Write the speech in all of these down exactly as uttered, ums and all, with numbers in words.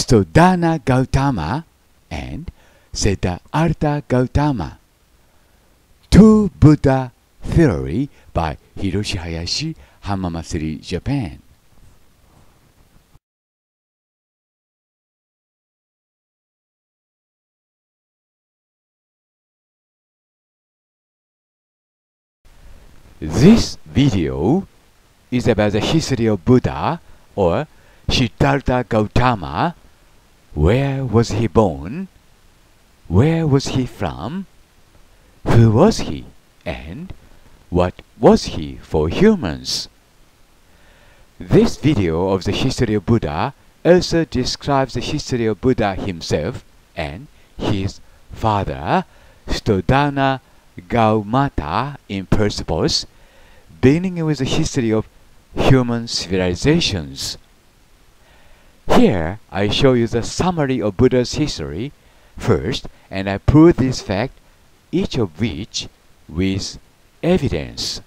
Stodana Gautama and Siddhartha Gautama. Two Buddha Theory by Hiroshi Hayashi, Hamamatsu, Japan. This video is about the history of Buddha or Siddhartha Gautama. Where was he born? Where was he from? Who was he? And what was he for humans? This video of the history of Buddha also describes the history of Buddha himself and his father, Stodana Gaumata, in Persepolis, beginning with the history of human civilizations. Here I show you the summary of Buddha's history first, and I prove this fact, each of which with evidence.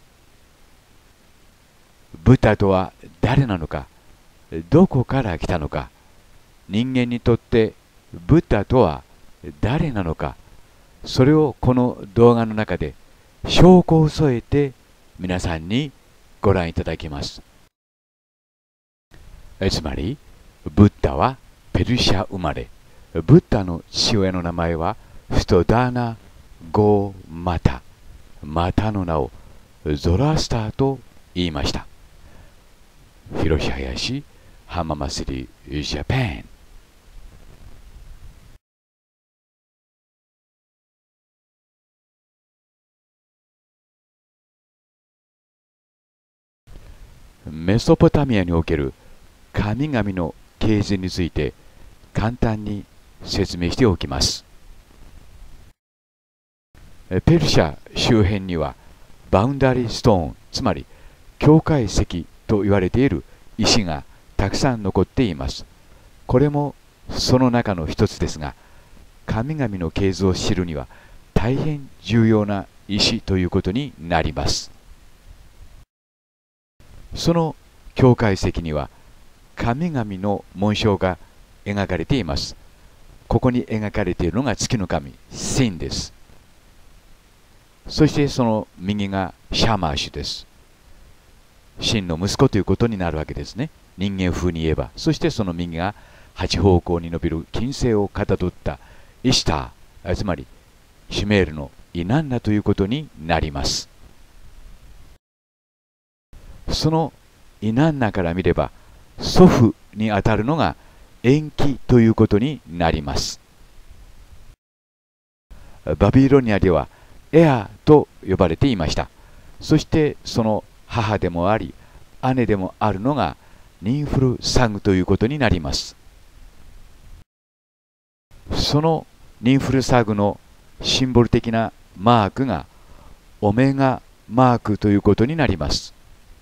ブッダとは誰なのか、どこから来たのか、人間にとってブッダとは誰なのか、それをこの動画の中で証拠を添えて皆さんにご覧いただきます。つまり、ブッダはペルシャ生まれ。ブッダの父親の名前はストダーナ・ゴーマタ。マタの名をゾラスターと言いました。広志林、浜祭り、ジャパン。メソポタミアにおける神々の系図について簡単に説明しておきます。ペルシャ周辺にはバウンダリーストーン、つまり境界石と言われている石がたくさん残っています。これもその中の一つですが、神々の系図を知るには大変重要な石ということになります。その境界石には神々の紋章が描かれています。ここに描かれているのが月の神、シンです。そしてその右がシャマーシュです。シンの息子ということになるわけですね。人間風に言えば。そしてその右が八方向に伸びる金星をかたどったイシター、つまりシュメールのイナンナということになります。そのイナンナから見れば祖父にあたるのが延期ということになります。バビロニアではエアと呼ばれていました。そしてその母でもあり姉でもあるのがニンフルサグということになります。そのニンフルサグのシンボル的なマークがオメガマークということになります。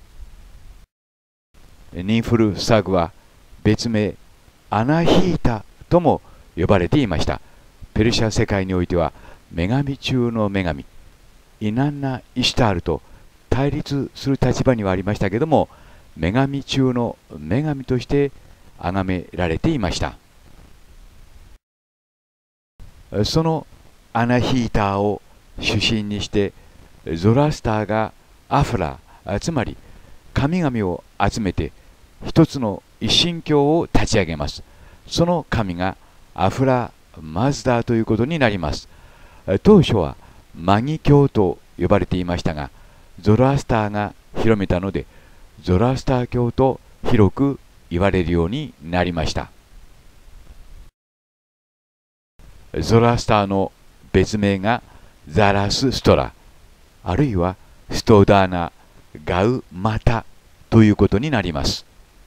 ニンフルサグは別名アナヒータとも呼ばれていました。ペルシャ世界においては女神中の女神イナンナ・イシュタールと対立する立場にはありましたけども、女神中の女神として崇められていました。そのアナヒーターを主神にしてゾラスターがアフラ、つまり神々を集めて一つの一神教を立ち上げます。その神がアフラ・マズダーということになります。当初はマギ教と呼ばれていましたが、ゾロアスターが広めたのでゾロアスター教と広く言われるようになりました。ゾロアスターの別名がザラスストラ、あるいはストダーナ・ガウマタということになります。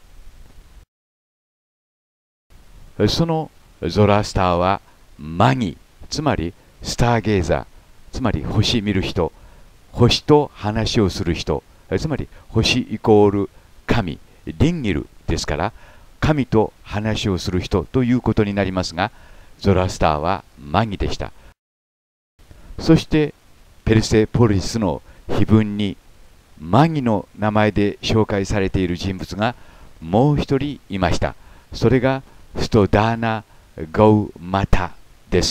そのゾラスターはマギ、つまりスターゲーザー、つまり星見る人、星と話をする人、つまり星イコール神、リンギルですから神と話をする人ということになりますが、ゾラスターはマギでした。そしてペルセポリスの碑文にマギの名前で紹介されている人物がもう一人いました。それがストダーナ・ゴウマタです。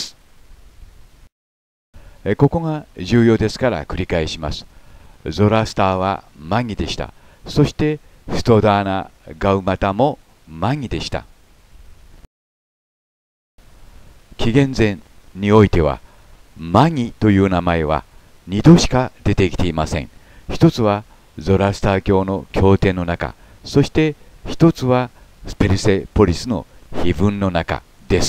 ここが重要ですから繰り返します。ゾラスターはマギでした。そしてストダーナ・ガウマタもマギでした。紀元前においてはマギという名前はにどしか出てきていません。一つはゾラスター教の経典の中、そして一つはペルセポリスの碑文の中です。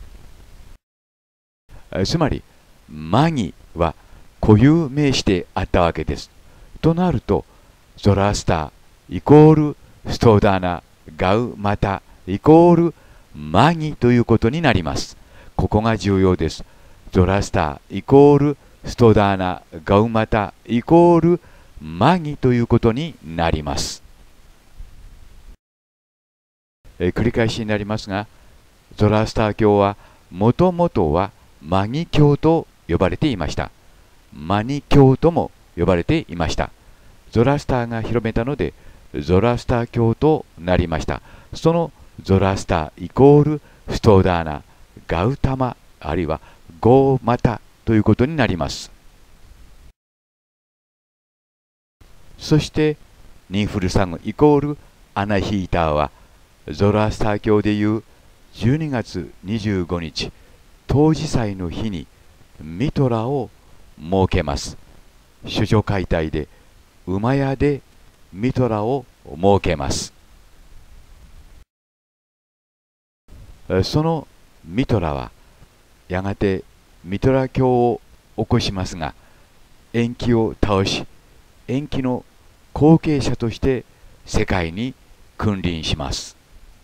つまりマギは固有名詞であったわけです。となるとゾラスターイコールストダーナ・ガウマタイコールマギということになります。ここが重要です。ゾラスターイコールストダーナ・ガウマタイコールマギということになります。え繰り返しになりますが、ゾラスター教はもともとはマギ教と呼ばれていました。マニ教とも呼ばれていました。ゾラスターが広めたのでゾラスター教となりました。そのゾラスターイコールストダーナ・ガウタマあるいはゴーマタということになります。そしてニンフルサグイコールアナヒーターはゾラスター教でいうじゅうにがつにじゅうごにち冬至祭の日にミトラを設けます。処女解体で馬屋でミトラを設けます。そのミトラはやがてミトラ教を起こしますが、延期を倒し延期の後継者として世界に君臨します。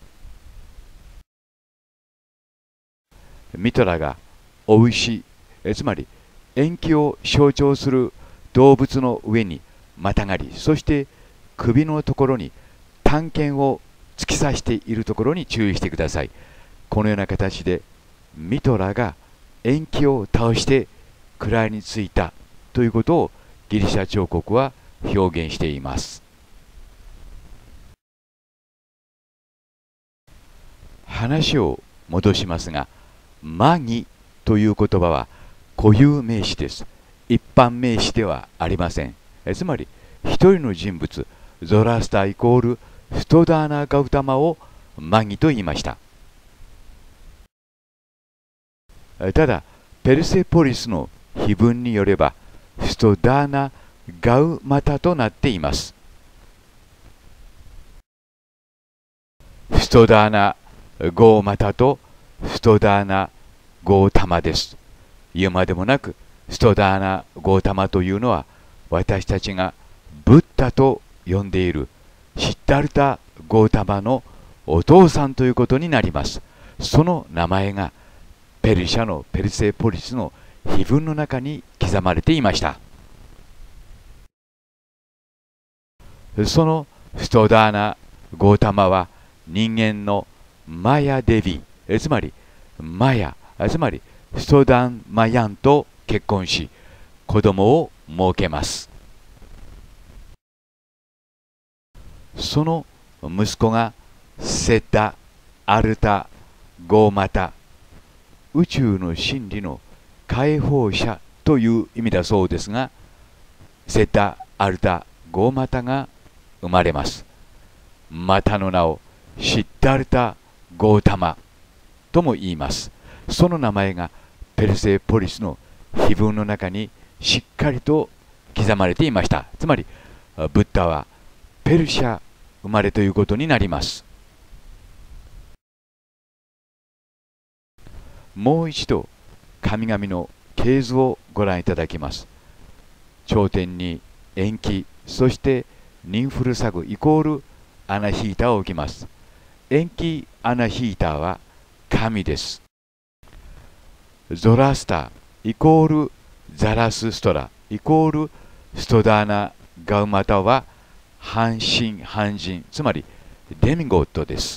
ミトラがお牛、つまり延期を象徴する動物の上にまたがり、そして首のところに短剣を突き刺しているところに注意してください。このような形でミトラが延期を倒して位についたということをギリシャ彫刻は表現しています。話を戻しますが、マギという言葉は固有名詞です。一般名詞ではありません。えつまり一人の人物、ゾラスターイコールストダーナ・ガウタマをマギと言いました。ただペルセポリスの碑文によればストダーナ・ガウマタとなっています。ストダーナ・ゴーマタとストダーナ・ゴータマです。言うまでもなくストダーナ・ゴータマというのは私たちがブッダと呼んでいるシッダルタ・ゴータマのお父さんということになります。その名前がペルシャのペルセポリスの碑文の中に刻まれていました。そのストダーナ・ゴータマは人間のマヤデビ、つまりマヤ、つまりストダンマヤンと結婚し子供を設けます。その息子がセタ・アルタ・ゴーマタ、宇宙の真理の解放者という意味だそうですが、セタ・アルタ・ゴーマタが生まれます。またの名をシッダルタ・ゴータマとも言います。その名前がペルセポリスの碑文の中にしっかりと刻まれていました。つまりブッダはペルシャ生まれということになります。もう一度神々の系図をご覧いただきます。頂点に延期、そしてニンフルサグイコールアナヒータを置きます。延期アナヒータは神です。ゾラスタイコールザラスストライコールストダーナ・ガウマタは半神半人、つまりデミゴッドです。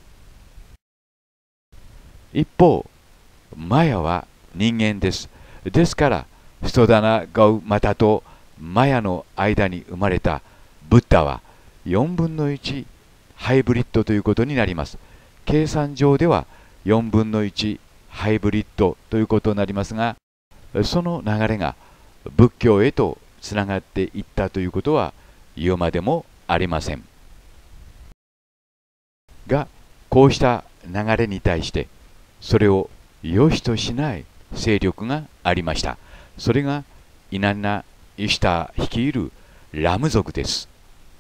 一方マヤは人間です。ですからストダーナ・ガウマタとマヤの間に生まれたブッダはよんぶんのいちハイブリッドということになります。 計算上ではよんぶんのいちハイブリッドということになりますが、その流れが仏教へとつながっていったということは言うまでもありません。が、こうした流れに対してそれを良しとしない勢力がありました。それがイナンナ・イシュター率いるラム族です。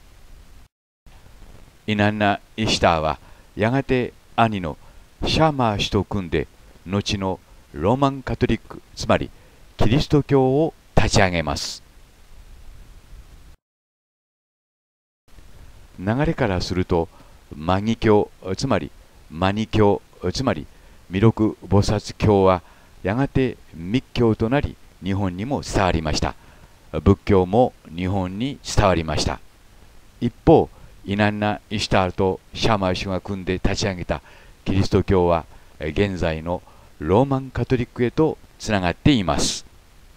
イナンナ・イシュターはやがて兄のシャーマー氏と組んで、後のローマンカトリック、つまりキリスト教を立ち上げます。流れからするとマギ教、つまりマニ教、つまり弥勒菩薩教はやがて密教となり日本にも伝わりました。仏教も日本に伝わりました。一方、イナンナ・イシュタールとシャーマー氏が組んで立ち上げたキリスト教は現在のローマンカトリックへとつながっています。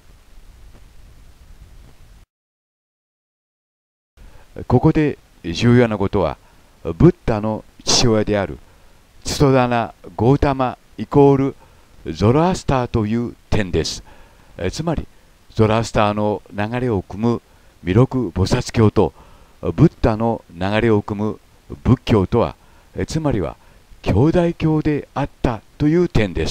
ここで重要なことは、ブッダの父親であるツトダナ・ゴータマイコールゾロアスターという点です。つまりゾロアスターの流れを組む弥勒菩薩教とブッダの流れを組む仏教とは、つまりは兄弟教であったという点です。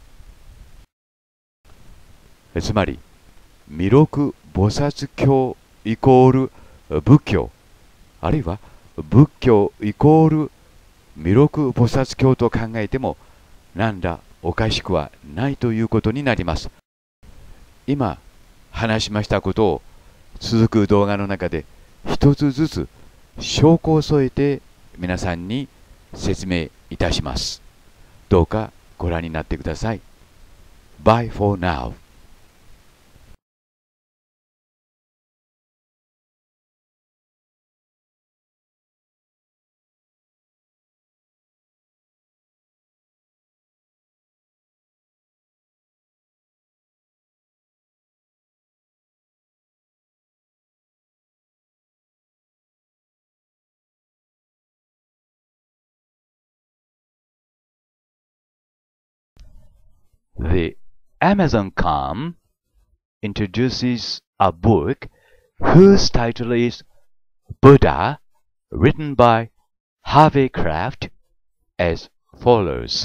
つまり弥勒菩薩教イコール仏教、あるいは仏教イコール弥勒菩薩教と考えても何らおかしくはないということになります。今話しましたことを続く動画の中で一つずつ証拠を添えて皆さんに説明いたします。どうかご覧になってください。Bye for now. The Amazon dot com introduces a book whose title is Buddha, written by Harvey Kraft, as follows.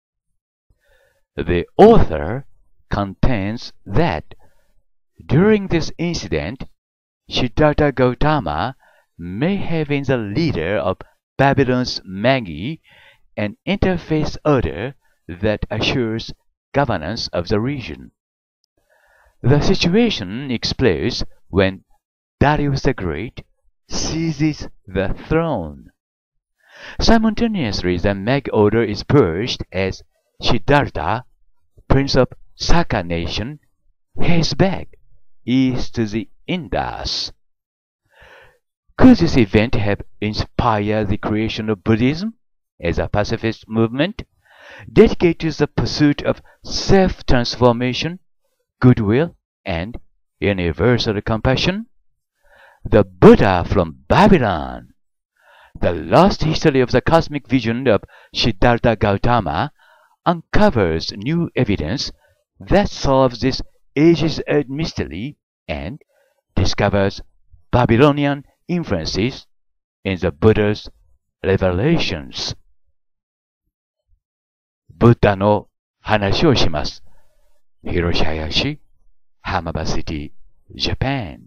The author contends that during this incident, Siddhartha Gautama may have been the leader of Babylon's Magi, an interface order that assures governance of the region. The situation explodes when Darius the Great seizes the throne. Simultaneously, the Mag order is purged as Siddhartha, prince of Saka nation, heads back east to the Indus. Could this event have inspired the creation of Buddhism as a pacifist movement dedicated to the pursuit of self-transformation, goodwill, and universal compassion? The Buddha from Babylon, the lost history of the cosmic vision of Siddhartha Gautama, uncovers new evidence that solves this ages-old mystery and discovers Babylonian influences in the Buddha's revelations. ブッダの話をします。広島市、浜場シティ、ジャパン。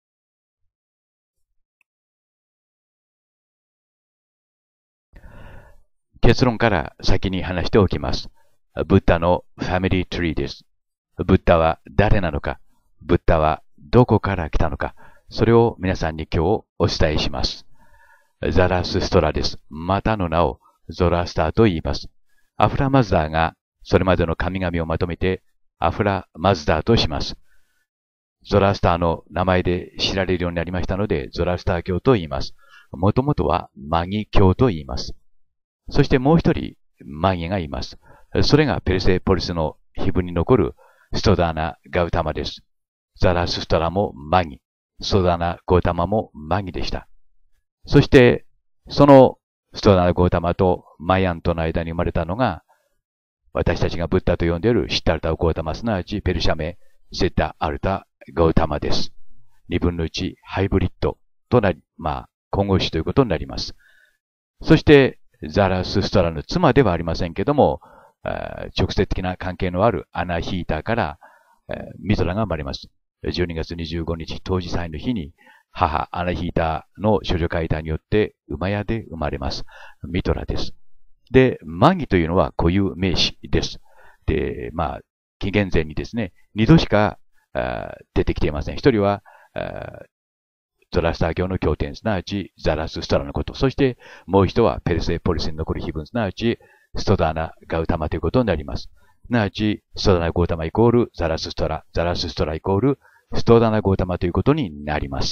結論から先に話しておきます。ブッダのファミリーツリーです。ブッダは誰なのか、ブッダはどこから来たのか、それを皆さんに今日お伝えします。ザラスストラです。またの名をゾラスターと言います。アフラマズダーがそれまでの神々をまとめてアフラマズダーとします。ゾラスターの名前で知られるようになりましたので、ゾラスター教と言います。もともとはマギ教と言います。そしてもう一人マギがいます。それがペルセポリスの碑文に残るストダーナ・ガウタマです。ザラスストラもマギ、ストダーナ・ゴータマもマギでした。そして、そのストダーナ・ゴータマとマヤンとの間に生まれたのが、私たちがブッダと呼んでいるシッダルタ・ゴータマ、すなわちペルシャ名、セッダ・アルタ・ゴータマです。二分の一ハイブリッドとなり、まあ、混合子ということになります。そして、ザラスストラの妻ではありませんけども、直接的な関係のあるアナヒータから、ミトラが生まれます。じゅうにがつにじゅうごにち、冬至祭の日に、母アナヒータの処女階段によって馬屋で生まれます。ミトラです。で、マギというのは固有名詞です。で、まあ、紀元前にですね、二度しか出てきていません。一人は、ゾラスター教の経典、すなわちザラスストラのこと。そしてもう一人はペルセポリスに残る碑文、すなわちストダーナ・ガウタマということになります。すなわち、ストダーナ・ゴータマイコールザラスストラ、ザラスストライコールストダーナ・ゴータマということになります。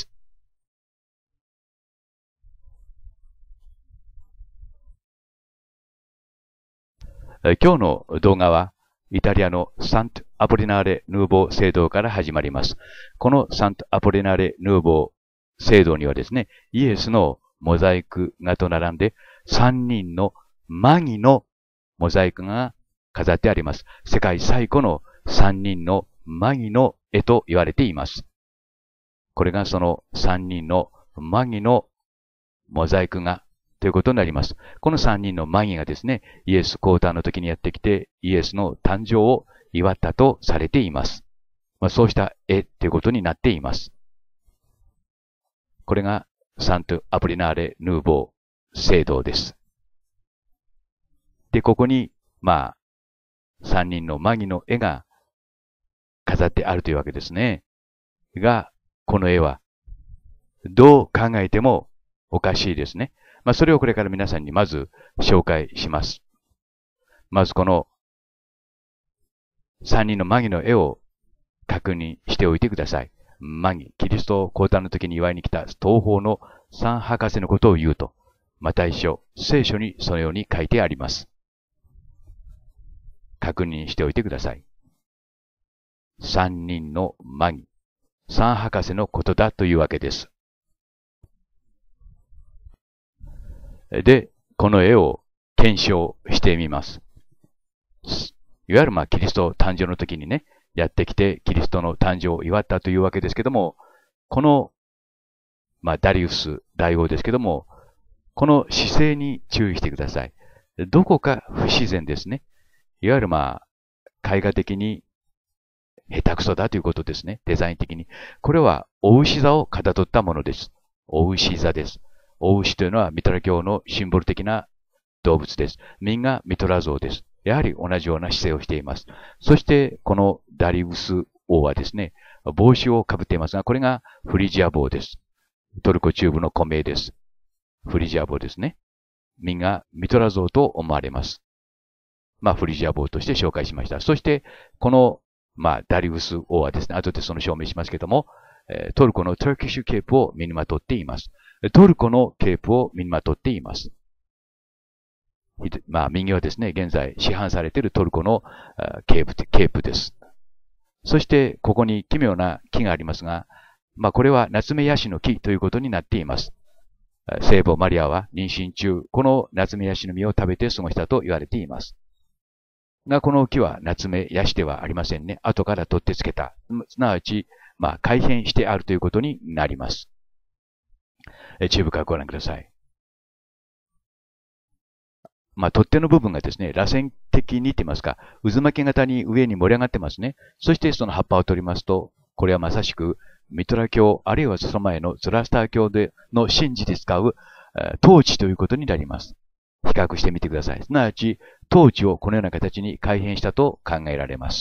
今日の動画は、イタリアのサント・アポリナーレ・ヌーボー聖堂から始まります。このサント・アポリナーレ・ヌーボー聖堂にはですね、イエスのモザイク画と並んで、三人のマギのモザイクが飾ってあります。世界最古の三人のマギの絵と言われています。これがその三人のマギのモザイク画ということになります。この三人のマギがですね、イエス降誕の時にやってきて、イエスの誕生を祝ったとされています。まあ、そうした絵ということになっています。これがサント・アポリナーレ・ヌーボー聖堂です。で、ここに、まあ、三人のマギの絵が飾ってあるというわけですね。が、この絵は、どう考えてもおかしいですね。まあ、それをこれから皆さんにまず紹介します。まずこの三人のマギの絵を確認しておいてください。マギ、キリスト降誕の時に祝いに来た東方の三博士のことを言うと、マタイ書、聖書にそのように書いてあります。確認しておいてください。三人のマギ、三博士のことだというわけです。で、この絵を検証してみます。いわゆるまあキリスト誕生の時にね、やってきてキリストの誕生を祝ったというわけですけども、この、まあダリウス大王ですけども、この姿勢に注意してください。どこか不自然ですね。いわゆるまあ、絵画的に下手くそだということですね。デザイン的に。これは、お牛座をかたどったものです。お牛座です。お牛というのはミトラ教のシンボル的な動物です。みんなミトラ像です。やはり同じような姿勢をしています。そして、このダリウス王はですね、帽子をかぶっていますが、これがフリジア帽です。トルコ中部の古名です。フリジア帽ですね。みんなミトラ像と思われます。まあ、フリジア帽として紹介しました。そして、この、まあ、ダリウス王はですね、後でその証明しますけども、トルコのトルキッシュケープを身にまとっています。トルコのケープを身にまとっています。まあ、右はですね、現在市販されているトルコのケープ、ケープです。そして、ここに奇妙な木がありますが、まあ、これはナツメヤシの木ということになっています。聖母マリアは妊娠中、このナツメヤシの実を食べて過ごしたと言われています。が、この木はナツメヤシではありませんね。後から取ってつけた。すなわち、まあ、改変してあるということになります。注意深くご覧ください。まあ、取っ手の部分がですね、螺旋的に言ってますか、渦巻き型に上に盛り上がってますね。そしてその葉っぱを取りますと、これはまさしく、ミトラ教、あるいはその前のゾラスター教での神事で使う、統治ということになります。比較してみてください。すなわち、統治をこのような形に改変したと考えられます。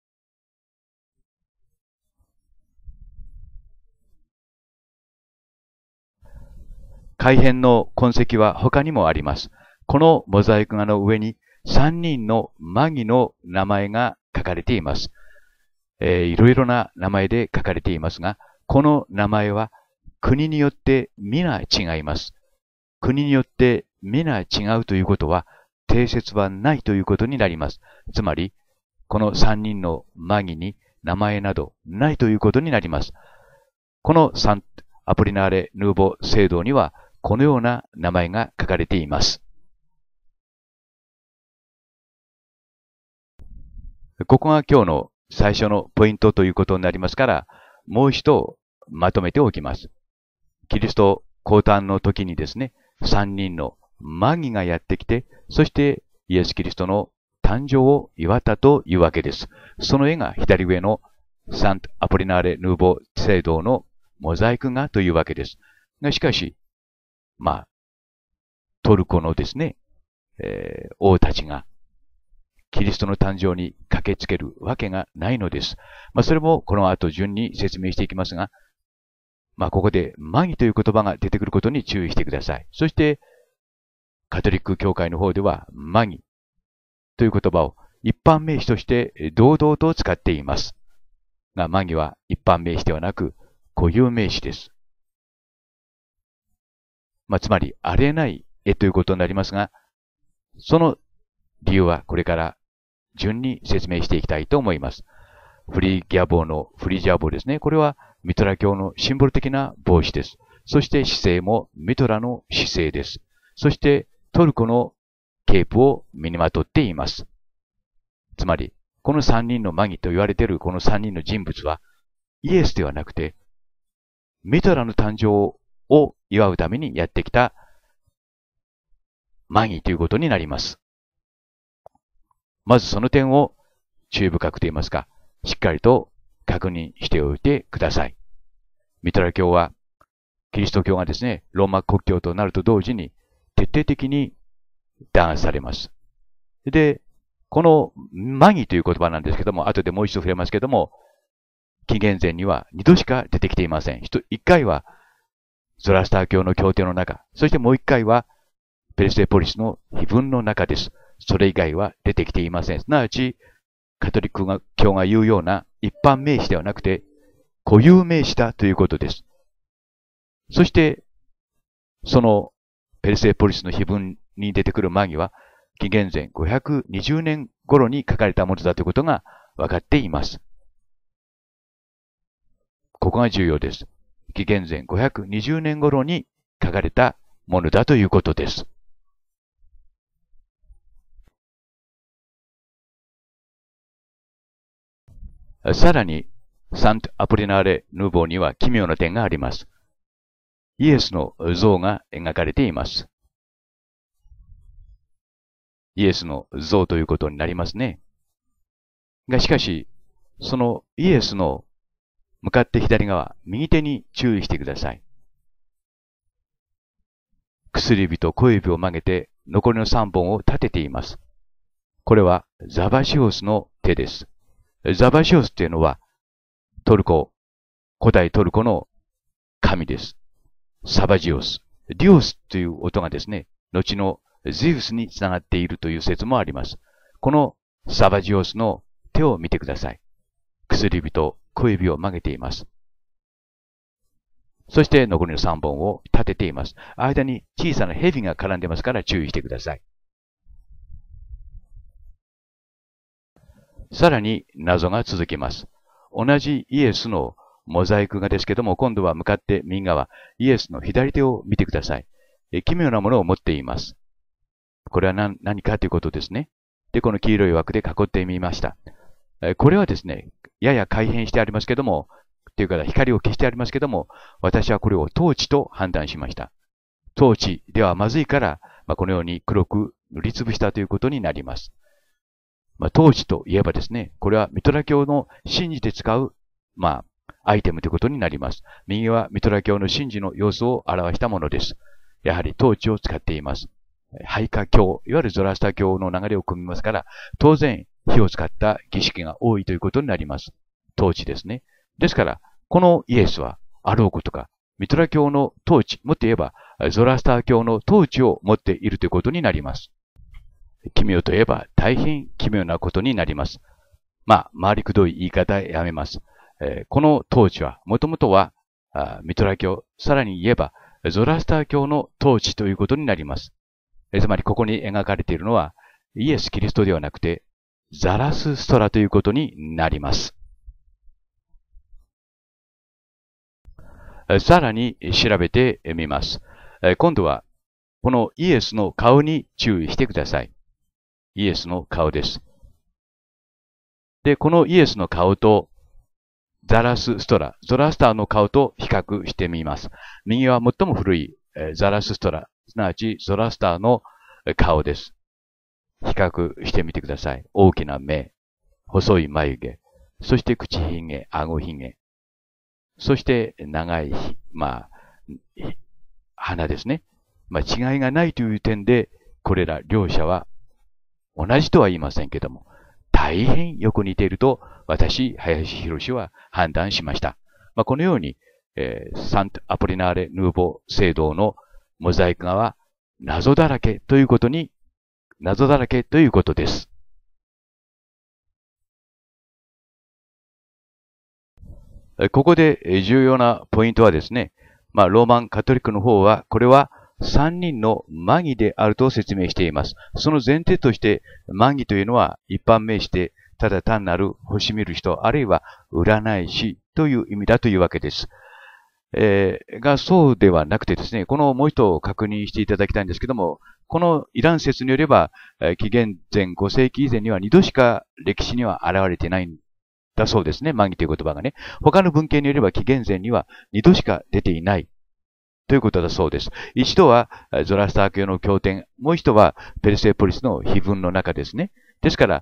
改変の痕跡は他にもあります。このモザイク画の上にさんにんのマギの名前が書かれています。えー、いろいろな名前で書かれていますが、この名前は国によって皆違います。国によって皆違うということは、定説はないということになります。つまり、このさんにんのマギに名前などないということになります。このサンアポリナーレ・ヌーボ聖堂には、このような名前が書かれています。 ここが今日の最初のポイントということになりますから、もう一度まとめておきます。キリスト降誕の時にですね、三人のマギがやってきて、そしてイエス・キリストの誕生を祝ったというわけです。その絵が左上のサント・アポリナーレ・ヌーボー聖堂のモザイク画というわけです。がしかし、まあ、トルコのですね、えー、王たちがキリストの誕生に駆けつけるわけがないのです。まあ、それもこの後順に説明していきますが、まあ、ここでマギという言葉が出てくることに注意してください。そして、カトリック教会の方ではマギという言葉を一般名詞として堂々と使っています。が、マギは一般名詞ではなく固有名詞です。まあ、つまり、ありえない絵ということになりますが、その理由はこれから順に説明していきたいと思います。フリーギャボーのフリージャーボーですね。これはミトラ教のシンボル的な帽子です。そして姿勢もミトラの姿勢です。そしてトルコのケープを身にまとっています。つまり、この三人のマギと言われているこの三人の人物はイエスではなくて、ミトラの誕生を祝うためにやってきたマギということになります。まずその点を注意深くと言いますか、しっかりと確認しておいてください。ミトラ教は、キリスト教がですね、ローマ国教となると同時に徹底的に弾圧されます。で、このマギという言葉なんですけども、後でもう一度触れますけども、紀元前には二度しか出てきていません。一回はゾラスター教の経典の中、そしてもう一回はペルセポリスの碑文の中です。それ以外は出てきていません。すなわち、カトリック教が言うような一般名詞ではなくて、固有名詞だということです。そして、そのペルセポリスの碑文に出てくるマギは、紀元前ごひゃくにじゅうねん頃に書かれたものだということが分かっています。ここが重要です。紀元前ごひゃくにじゅうねん頃に書かれたものだということです。さらに、サント・アポリナーレ・ヌーボーには奇妙な点があります。イエスの像が描かれています。イエスの像ということになりますね。がしかし、そのイエスの向かって左側、右手に注意してください。薬指と小指を曲げて残りのさんぼんを立てています。これはザバシオスの手です。ザバシオスというのはトルコ、古代トルコの神です。サバジオス。ディオスという音がですね、後のゼウスにつながっているという説もあります。このサバジオスの手を見てください。薬指と小指を曲げています。そして残りのさんぼんを立てています。間に小さな蛇が絡んでますから注意してください。さらに謎が続きます。同じイエスのモザイク画ですけども、今度は向かって右側、イエスの左手を見てください。え奇妙なものを持っています。これは 何, 何かということですね。で、この黄色い枠で囲ってみました。えこれはですね、やや改変してありますけども、というか光を消してありますけども、私はこれをトーチと判断しました。トーチではまずいから、まあ、このように黒く塗りつぶしたということになります。まあ、トーチといえばですね、これはミトラ教の神事で使う、まあ、アイテムということになります。右はミトラ教の神事の様子を表したものです。やはりトーチを使っています。廃火教、いわゆるゾラスタ教の流れを組みますから、当然火を使った儀式が多いということになります。トーチですね。ですから、このイエスはあろうことか、ミトラ教のトーチ、もっと言えばゾラスタ教のトーチを持っているということになります。奇妙といえば大変奇妙なことになります。まあ、回りくどい言い方やめます。えー、このトーチは、もともとはミトラ教、さらに言えばゾラスター教のトーチということになります。えー、つまりここに描かれているのはイエス・キリストではなくてザラスストラということになります。さらに調べてみます。今度はこのイエスの顔に注意してください。イエスの顔です。 で、このイエスの顔とザラスストラ、ゾラスターの顔と比較してみます。右は最も古いザラスストラ、すなわちゾラスターの顔です。比較してみてください。大きな目、細い眉毛、そして口ひげ、顎ひげ、そして長い、まあ、鼻ですね。まあ、違いがないという点で、これら両者は同じとは言いませんけども、大変よく似ていると、私、林博は判断しました。まあ、このように、えー、サント・アポリナーレ・ヌーボー聖堂のモザイク画は謎だらけということに、謎だらけということです。ここで重要なポイントはですね、まあ、ローマンカトリックの方は、これはさんにんのマギであると説明しています。その前提として、マギというのは一般名詞で、ただ単なる星見る人、あるいは占い師という意味だというわけです。えー、が、そうではなくてですね、このもう一度確認していただきたいんですけども、このイラン説によれば、紀元前ご世紀以前にはにどしか歴史には現れていないんだそうですね、マギという言葉がね。他の文献によれば紀元前にはにどしか出ていないということだそうです。一度はゾラスター教の経典、もう一度はペルセポリスの碑文の中ですね。ですから、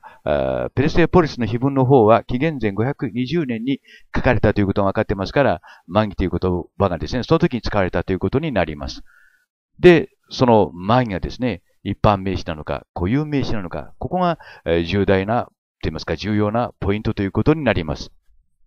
ペルセポリスの碑文の方は紀元前ごひゃくにじゅうねんに書かれたということが分かってますから、マギという言葉がですね、その時に使われたということになります。で、そのマギがですね、一般名詞なのか、固有名詞なのか、ここが重大な、と言いますか、重要なポイントということになります。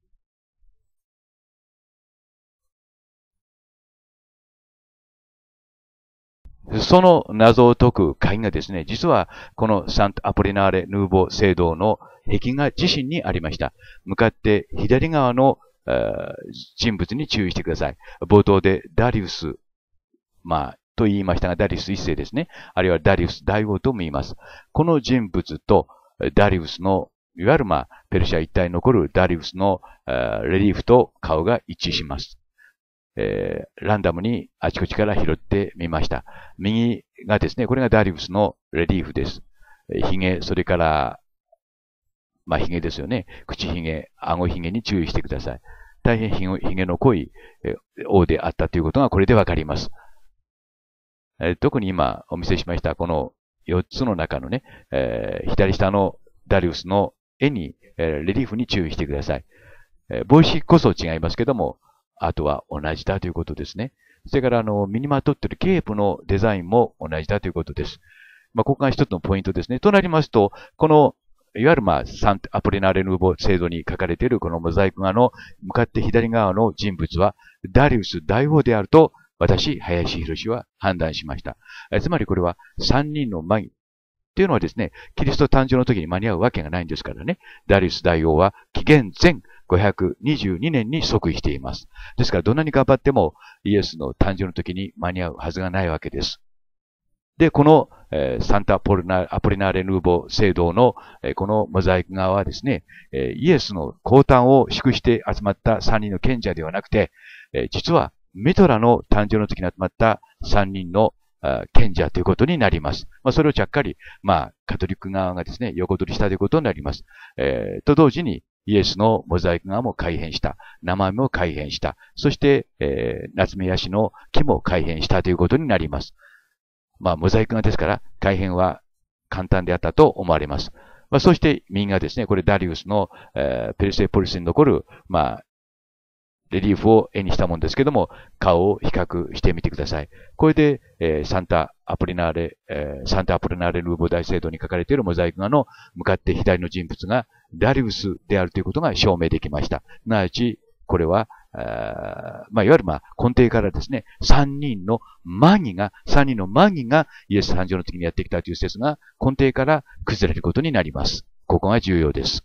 その謎を解く鍵がですね、実はこのサント・アポリナーレ・ヌーボー聖堂の壁画自身にありました。向かって左側の人物に注意してください。冒頭でダリウス、まあ、と言いましたが、ダリウス一世ですね。あるいはダリウス大王とも言います。この人物とダリウスの、いわゆるまあ、ペルシャ一帯に残るダリウスのレリーフと顔が一致します。えー、ランダムにあちこちから拾ってみました。右がですね、これがダリウスのレリーフです。髭、それから、まあ、髭ですよね。口髭、顎髭に注意してください。大変髭の濃い王であったということがこれでわかります。えー、特に今お見せしましたこのよっつの中のね、えー、左下のダリウスの絵に、えー、レリーフに注意してください。えー、帽子こそ違いますけども、あとは同じだということですね。それから、あの、身にまとっているケープのデザインも同じだということです。まあ、ここが一つのポイントですね。となりますと、この、いわゆる、まあ、サント・アポリナーレ・ヌーボー聖堂に書かれているこのモザイク画の向かって左側の人物は、ダリウス大王であると、私、林博は判断しました。つまりこれはさんにんのマギっていうのはですね、キリスト誕生の時に間に合うわけがないんですからね。ダリウス大王は紀元前ごひゃくにじゅうにねんに即位しています。ですから、どんなに頑張ってもイエスの誕生の時に間に合うはずがないわけです。で、この、えー、サンタ・アポリナーレ・ヌーボー聖堂の、えー、このモザイク画はですね、えー、イエスの降誕を祝して集まったさんにんの賢者ではなくて、えー、実はメトラの誕生の時に集まったさんにんの賢者ということになります。まあ、それをちゃっかり、まあ、カトリック側がですね、横取りしたということになります。えー、と同時に、イエスのモザイク画も改変した。名前も改変した。そして、えー、夏目ヤシの木も改変したということになります。まあ、モザイク画ですから、改変は簡単であったと思われます。まあ、そして、右がですね、これダリウスの、えー、ペルセポリスに残る、まあ、レリーフを絵にしたもんですけども、顔を比較してみてください。これで、えー、サンタ・アポリナーレ、えー、サンタ・アポリナーレ・ルーボー大聖堂に書かれているモザイク画の向かって左の人物がダリウスであるということが証明できました。すなわち、これは、あまあ、いわゆる、まあ、根底からですね、三人のマギが、三人のマギがイエス誕生の時にやってきたという説が根底から崩れることになります。ここが重要です。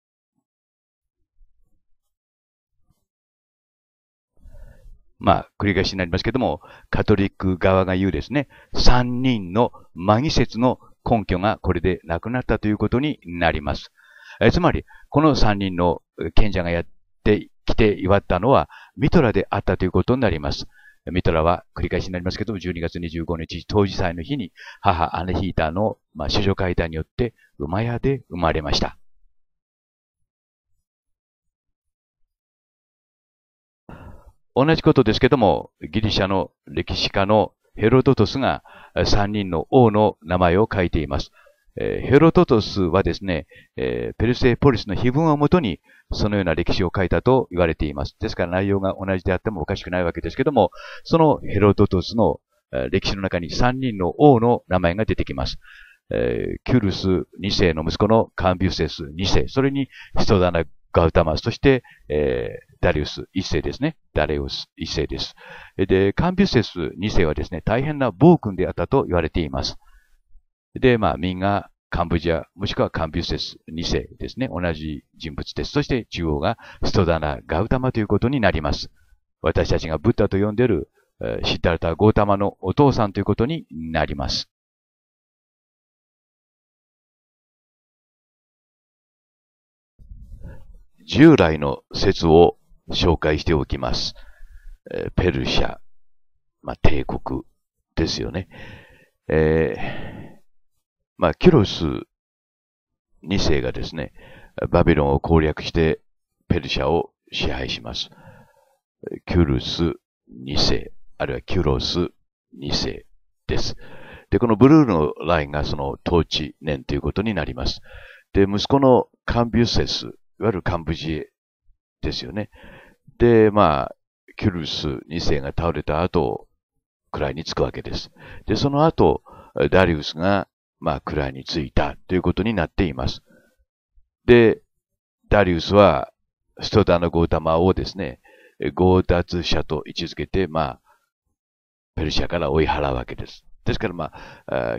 まあ、繰り返しになりますけども、カトリック側が言うですね、三人のマギ説の根拠がこれでなくなったということになります。えつまり、この三人の賢者がやってきて祝ったのは、ミトラであったということになります。ミトラは繰り返しになりますけども、じゅうにがつにじゅうごにち、当時祭の日に、母アネヒータの、まあ、処女会談によって、馬屋で生まれました。 同じことですけども、ギリシャの歴史家のヘロドトスが三人の王の名前を書いています。えー、ヘロドトスはですね、えー、ペルセポリスの碑文をもとにそのような歴史を書いたと言われています。ですから内容が同じであってもおかしくないわけですけども、そのヘロドトスの歴史の中に三人の王の名前が出てきます。えー、キュルスに世の息子のカンビュセスに世、それにストダナ・ガウタマス、そして、えー、ダリウスいっ世ですね。ダレウスいっ世です。で、カンビュセスに世はですね、大変な暴君であったと言われています。で、まあ、みんなカンブジア、もしくはカンビュセスに世ですね。同じ人物です。そして中央がストダナ・ガウタマということになります。私たちがブッダと呼んでいるシッダルタ・ゴータマのお父さんということになります。従来の説を紹介しておきます。ペルシャ、まあ、帝国ですよね。えー、まあ、キュロスに世がですね、バビロンを攻略してペルシャを支配します。キュルスに世、あるいはキュロスに世です。で、このブルーのラインがその統治年ということになります。で、息子のカンビュセス、いわゆるカンブジエですよね。で、まあ、キュルスに世が倒れた後、位につくわけです。で、その後、ダリウスが、まあ、位についたということになっています。で、ダリウスは、ストダナ・ゴータマをですね、強奪者と位置づけて、まあ、ペルシャから追い払うわけです。ですから、まあ、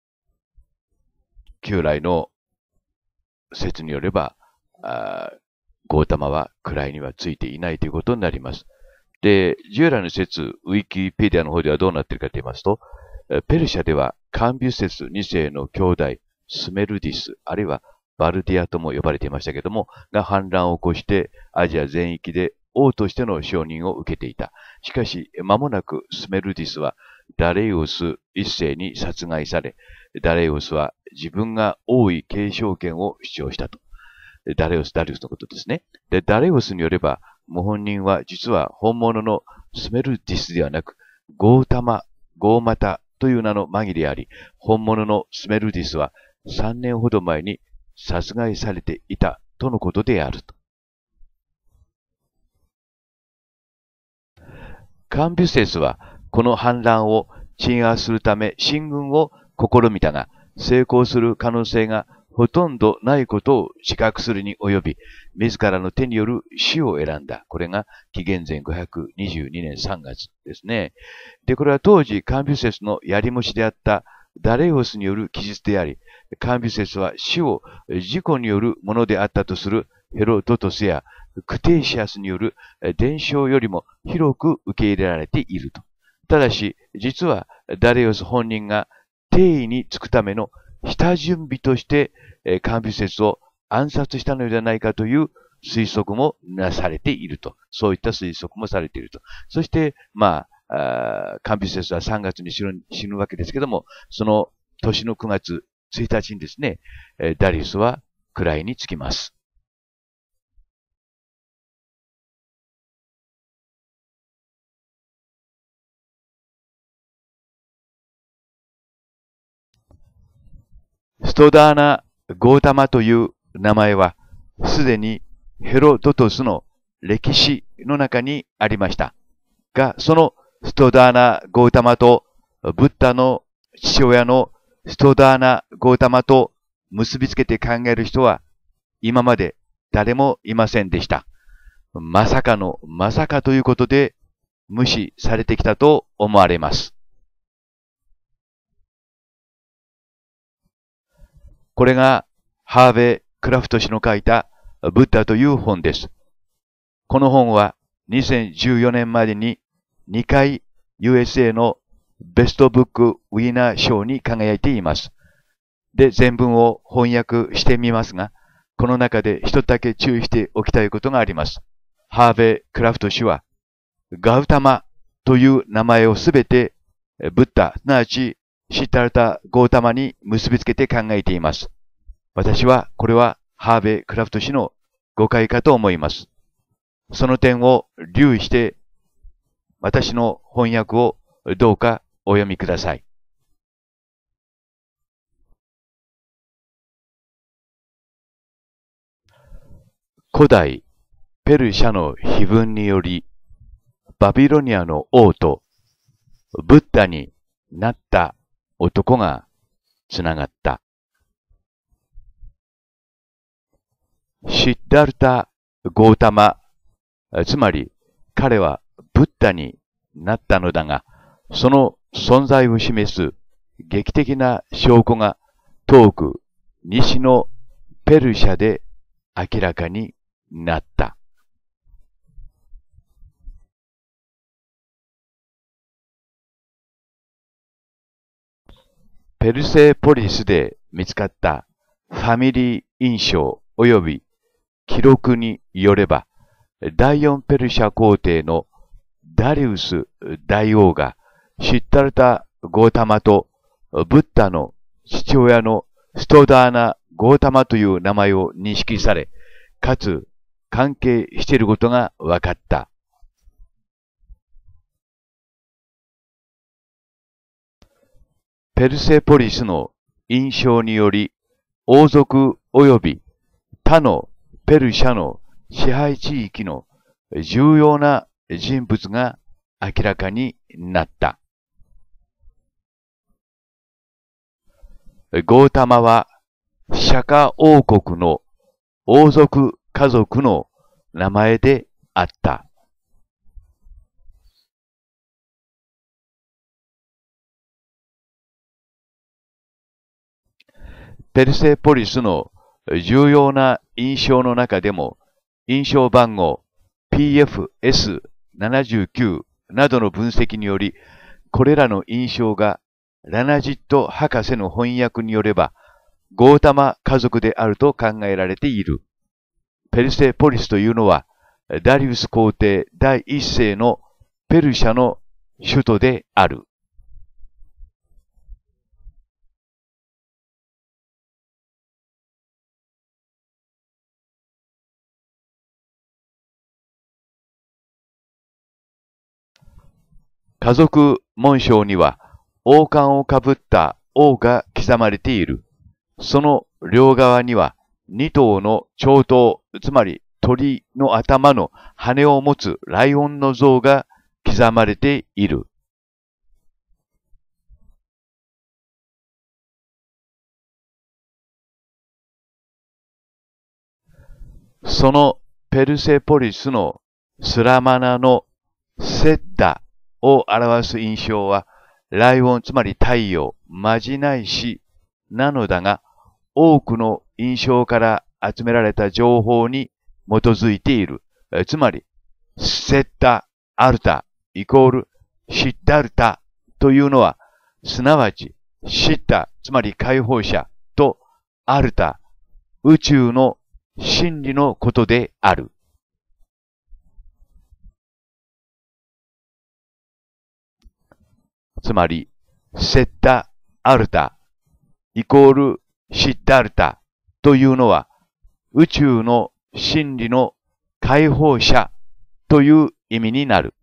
旧来の説によれば、あゴータマは位にはついていないということになります。で、従来の説、ウィキペディアの方ではどうなっているかと言いますと、ペルシャではカンビュセスに世の兄弟、スメルディス、あるいはバルディアとも呼ばれていましたけれども、が反乱を起こしてアジア全域で王としての承認を受けていた。しかし、間もなくスメルディスはダレイオス一世に殺害され、ダレイオスは自分が王位継承権を主張したと。ダレオス、ダリウスのことですね。で、ダレオスによれば、謀反人は実は本物のスメルディスではなく、ゴータマ、ゴーマタという名の紛れあり、本物のスメルディスはさんねんほど前に殺害されていたとのことであると。カンビュセスはこの反乱を鎮圧するため進軍を試みたが、成功する可能性がほとんどないことを自覚するに及び、自らの手による死を選んだ。これが紀元前ごひゃくにじゅうにねんさんがつですね。で、これは当時カンビュセスのやりもしであったダレオスによる記述であり、カンビュセスは死を事故によるものであったとするヘロドトスやクテーシアスによる伝承よりも広く受け入れられていると。ただし、実はダレオス本人が帝位につくための下準備として、カンビュセスを暗殺したのではないかという推測もなされていると。そういった推測もされていると。そして、まあ、あカンビュセスはさんがつに死ぬ、死ぬわけですけども、その年のくがつついたちにですね、ダリウスは位につきます。ストダーナ・ゴータマという名前は、すでにヘロドトスの歴史の中にありました。が、そのストダーナ・ゴータマと、ブッダの父親のストダーナ・ゴータマと結びつけて考える人は、今まで誰もいませんでした。まさかのまさかということで無視されてきたと思われます。これがハーベイ・クラフト氏の書いたブッダという本です。この本はにせんじゅうよねんまでににかい ユーエスエー のベストブックウィナー賞に輝いています。で、全文を翻訳してみますが、この中で一つだけ注意しておきたいことがあります。ハーベイ・クラフト氏はガウタマという名前をすべてブッダ、すなわちシッタルタ・ゴータマに結びつけて考えています。私はこれはハーベイ・クラフト氏の誤解かと思います。その点を留意して私の翻訳をどうかお読みください。古代ペルシャの碑文により、バビロニアの王とブッダになった男がつながった。シッダルタ・ゴータマ、つまり彼はブッダになったのだが、その存在を示す劇的な証拠が遠く西のペルシャで明らかになった。ペルセポリスで見つかったファミリー印象及び記録によれば、第四ペルシャ皇帝のダリウス大王がシッダルタ・ゴータマとブッダの父親のストダーナ・ゴータマという名前を認識され、かつ関係していることが分かった。ペルセポリスの印象により、王族及び他のペルシャの支配地域の重要な人物が明らかになった。ゴータマは釈迦王国の王族家族の名前であった。ペルセポリスの重要な印象の中でも、印象番号 ピーエフエスななじゅうきゅう などの分析により、これらの印象がラナジット博士の翻訳によれば、ゴータマ家族であると考えられている。ペルセポリスというのは、ダリウス皇帝第一世のペルシャの首都である。家族紋章には王冠をかぶった王が刻まれている。その両側には二頭の長頭、つまり鳥の頭の羽を持つライオンの像が刻まれている。そのペルセポリスのスラマナのセッダを表す印象は、ライオン、つまり太陽、まじないしなのだが、多くの印象から集められた情報に基づいている。つまり、セッダ・アルタイコールシッダルタというのは、すなわちシッダ、つまり解放者とアルタ、宇宙の真理のことである。つまり、セッダ・アルタイコールシッダルタというのは、宇宙の真理の解放者という意味になる。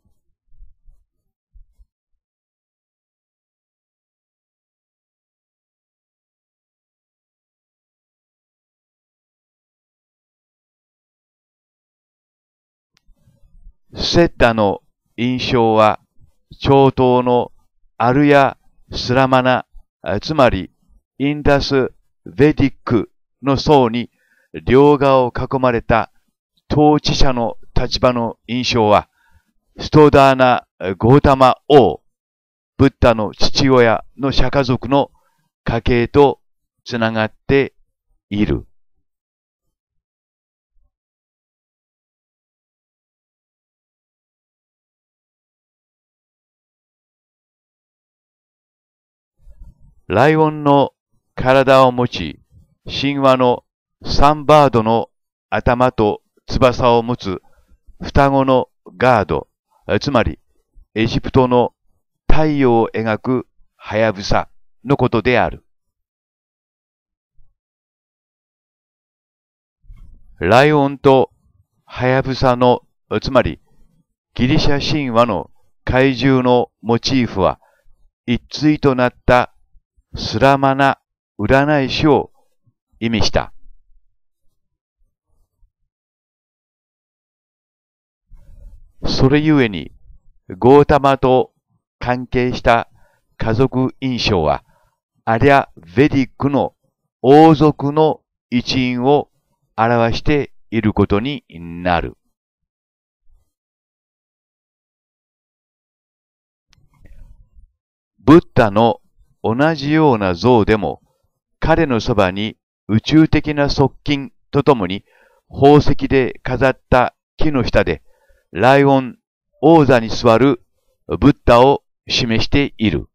セッダの印象は、長頭のアルヤ・スラマナ、つまりインダス・ベディックの層に両側を囲まれた統治者の立場の印象は、ストダーナ・ゴータマ王、ブッダの父親の釈迦族の家系とつながっている。ライオンの体を持ち、神話のサンバードの頭と翼を持つ双子のガード、つまりエジプトの太陽を描くハヤブサのことである。ライオンとハヤブサの、つまりギリシャ神話の怪獣のモチーフは一対となったスラマな占い師を意味した。それゆえに、ゴータマと関係した家族印象は、アリャ・ヴェディックの王族の一員を表していることになる。ブッダの同じような像でも、彼のそばに宇宙的な側近とともに宝石で飾った木の下で、ライオン王座に座るブッダを示している。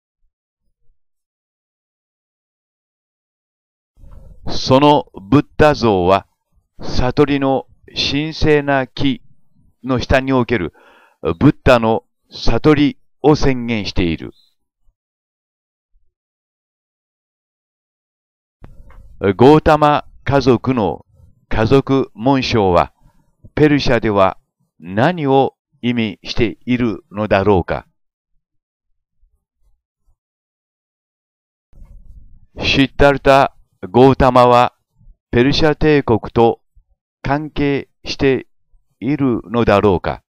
そのブッダ像は、悟りの神聖な木の下におけるブッダの悟りを宣言している。ゴータマ家族の家族紋章は、ペルシャでは何を意味しているのだろうか。シッダルタ・ゴータマはペルシャ帝国と関係しているのだろうか。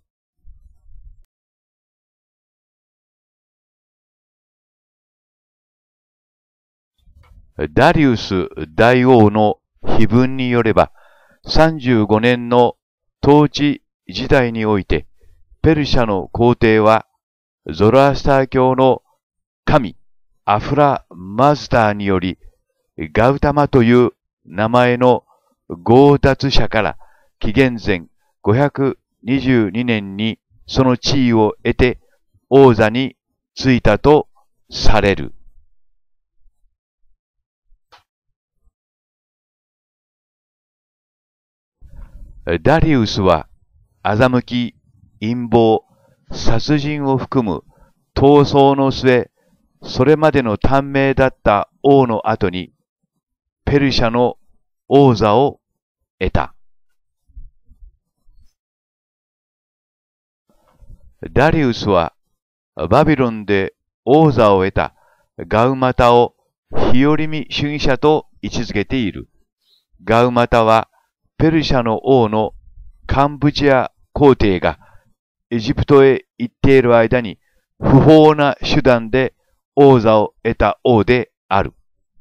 ダリウス大王の碑文によれば、さんじゅうごねんの統治時代において、ペルシャの皇帝は、ゾロアスター教の神、アフラ・マズターにより、ガウタマという名前の強奪者から紀元前ごひゃくにじゅうにねんにその地位を得て王座に就いたとされる。ダリウスは欺き、陰謀、殺人を含む闘争の末、それまでの短命だった王の後にペルシャの王座を得た。ダリウスはバビロンで王座を得たガウマタを日和見主義者と位置づけている。ガウマタはペルシャの王のカンブジア皇帝がエジプトへ行っている間に不法な手段で王座を得た王である。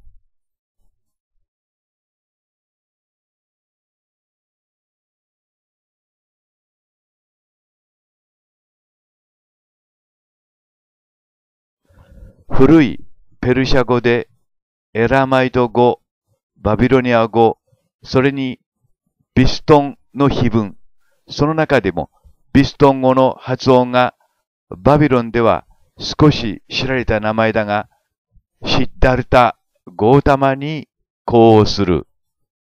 古いペルシャ語でエラマイド語、バビロニア語、それにビストンの碑文、その中でもビストン語の発音がバビロンでは少し知られた名前だが、シッダルタ・ゴータマに呼応する。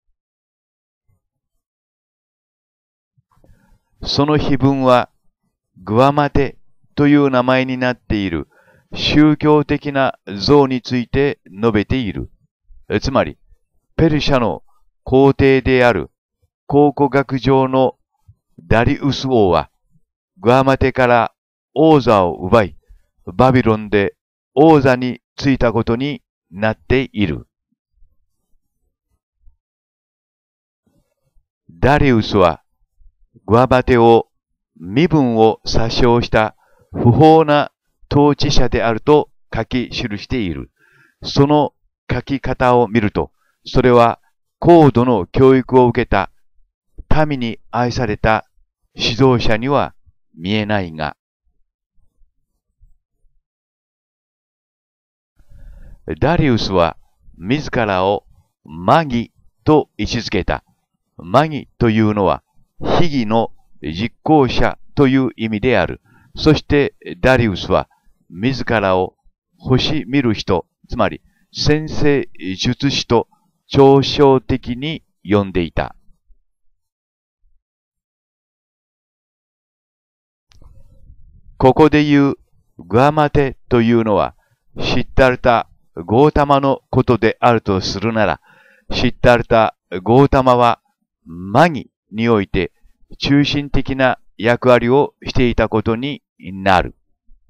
その碑文はグアマテという名前になっている宗教的な像について述べている。つまり、ペルシャの皇帝である考古学上のダリウス王は、グアマテから王座を奪い、バビロンで王座に就いたことになっている。ダリウスは、グアマテを身分を詐称した不法な統治者であると書き記している。その書き方を見ると、それは高度の教育を受けた民に愛された指導者には見えないが、ダリウスは自らをマギと位置づけた。マギというのは秘技の実行者という意味である。そしてダリウスは自らを星見る人、つまり先生術師と嘲笑的に呼んでいた。ここで言うグアマテというのはシッダルタ・ゴータマのことであるとするなら、シッダルタ・ゴータマはマギにおいて中心的な役割をしていたことになる。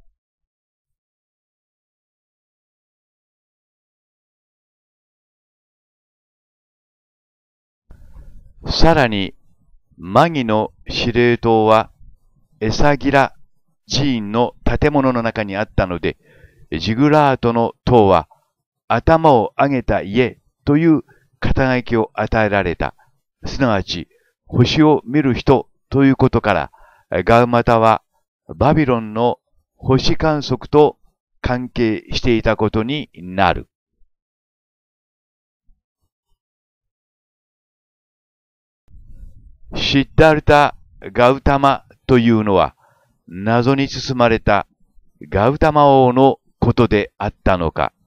さらに、マギの司令塔は、エサギラ寺院の建物の中にあったので、ジグラートの塔は、頭を上げた家という肩書きを与えられた。すなわち、星を見る人ということから、ガウマタはバビロンの星観測と関係していたことになる。シッダルタ・ガウタマというのは、謎に包まれたガウタマ王のことであったのか。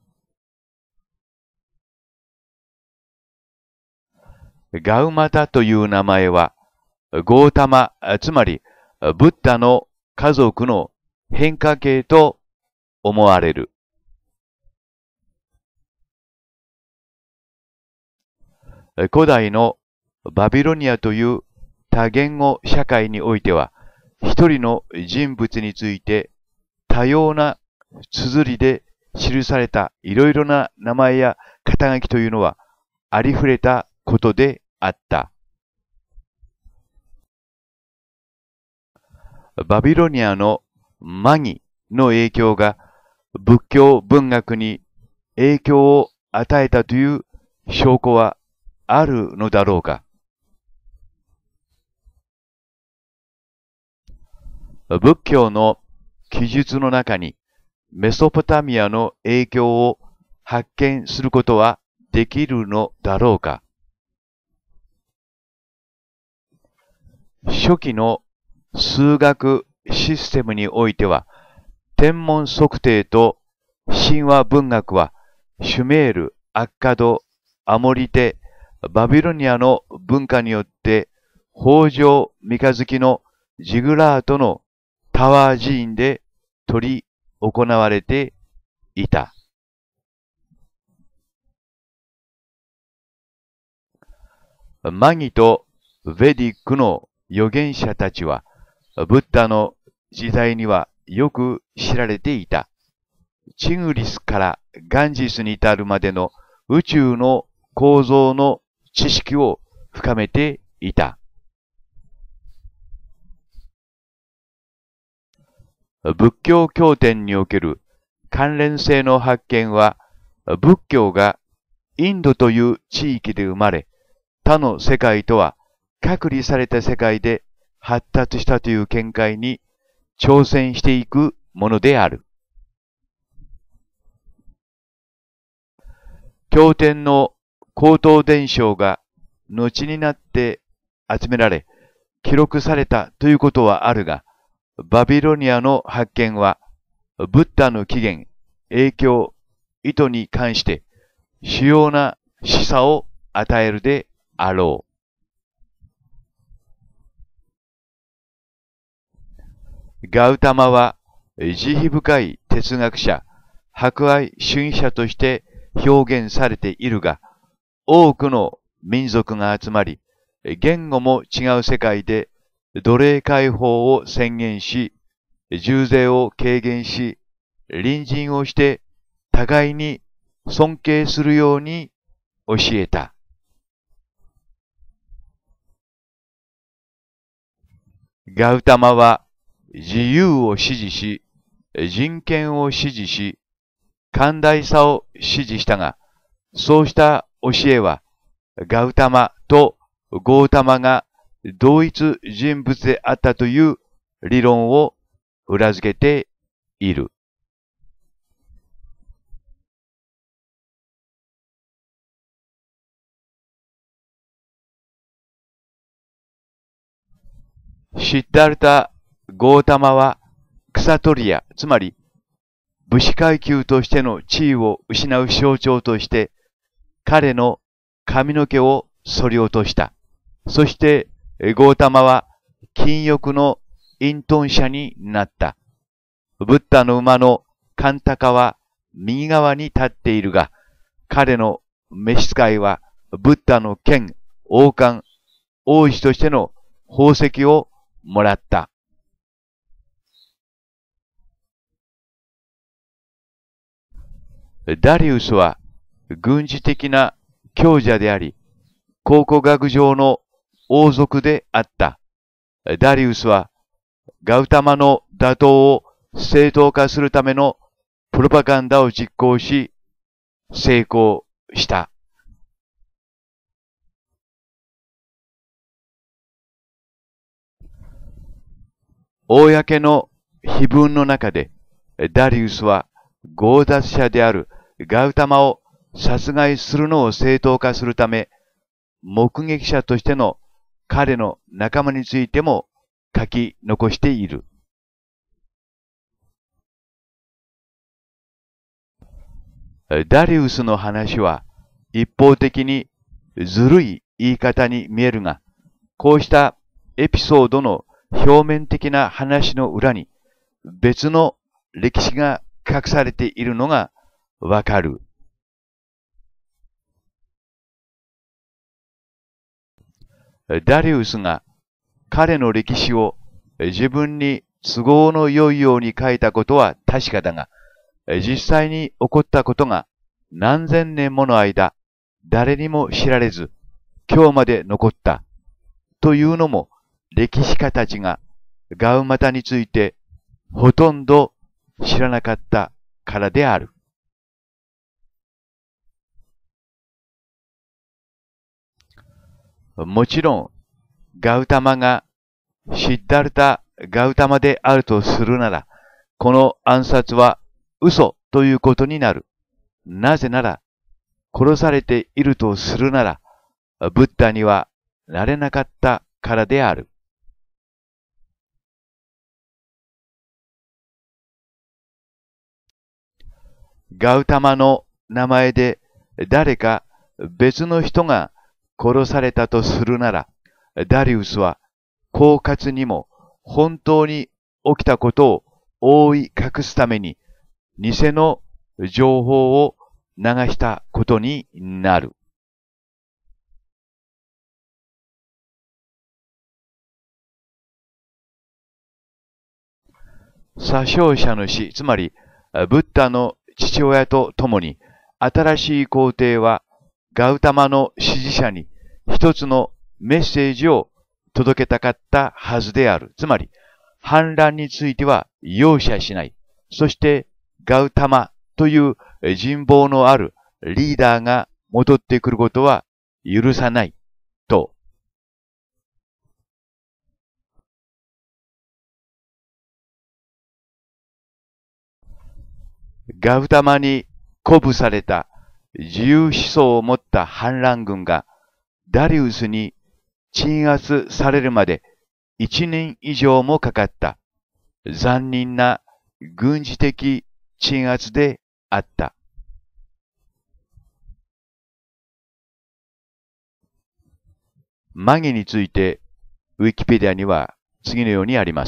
ガウマタという名前は、ゴータマ、つまりブッダの家族の変化形と思われる。古代のバビロニアという多言語社会においては、一人の人物について多様な綴りで記されたいろいろな名前や肩書きというのはありふれたことであった。バビロニアのマギの影響が仏教文学に影響を与えたという証拠はあるのだろうか。仏教の記述の中にメソポタミアの影響を発見することはできるのだろうか。初期の数学システムにおいては、天文測定と神話文学はシュメール、アッカド、アモリテ、バビロニアの文化によって北条三日月のジグラートのタワー寺院で取り行われていた。マギとヴェディックの預言者たちは、ブッダの時代にはよく知られていた。チグリスからガンジスに至るまでの宇宙の構造の知識を深めていた。仏教経典における関連性の発見は、仏教がインドという地域で生まれ、他の世界とは隔離された世界で発達したという見解に挑戦していくものである。経典の口頭伝承が後になって集められ、記録されたということはあるが、バビロニアの発見は、ブッダの起源、影響、意図に関して主要な示唆を与えるであろう。ガウタマは慈悲深い哲学者、博愛主義者として表現されているが、多くの民族が集まり、言語も違う世界で奴隷解放を宣言し、重税を軽減し、隣人をして互いに尊敬するように教えた。ガウタマは自由を支持し、人権を支持し、寛大さを支持したが、そうした教えはガウタマとゴータマが同一人物であったという理論を裏付けている。シッダルタ・ゴータマはクサトリア、つまり武士階級としての地位を失う象徴として、彼の髪の毛を剃り落とした。そして、ゴータマは禁欲の隠遁者になった。ブッダの馬のカンタカは右側に立っているが、彼の召使いはブッダの剣、王冠、王子としての宝石をもらった。 ダリウスは軍事的な強者であり、考古学上の王族であった。ダリウスはガウタマの打倒を正当化するためのプロパガンダを実行し、成功した。公の碑文の中で、ダリウスは強奪者であるガウタマを殺害するのを正当化するため、目撃者としての彼の仲間についても書き残している。ダリウスの話は一方的にずるい言い方に見えるが、こうしたエピソードの表面的な話の裏に別の歴史が隠されているのがわかる。ダリウスが彼の歴史を自分に都合の良いように書いたことは確かだが、実際に起こったことが何千年もの間誰にも知られず今日まで残ったというのも歴史家たちがガウマタについてほとんど知らなかったからである。もちろんガウタマがシッダルタ・ガウタマであるとするなら、この暗殺は嘘ということになる。なぜなら、殺されているとするなら、ブッダにはなれなかったからである。ガウタマの名前で誰か別の人が殺されたとするなら、ダリウスは狡猾にも本当に起きたことを覆い隠すために偽の情報を流したことになる。詐称者の死、つまりブッダの父親と共に新しい皇帝はガウタマの支持者に一つのメッセージを届けたかったはずである。つまり反乱については容赦しない。そしてガウタマという人望のあるリーダーが戻ってくることは許さないと。ガウタマに鼓舞された自由思想を持った反乱軍がダリウスに鎮圧されるまで一年以上もかかった残忍な軍事的鎮圧であった。マギについてウィキペディアには次のようにあります。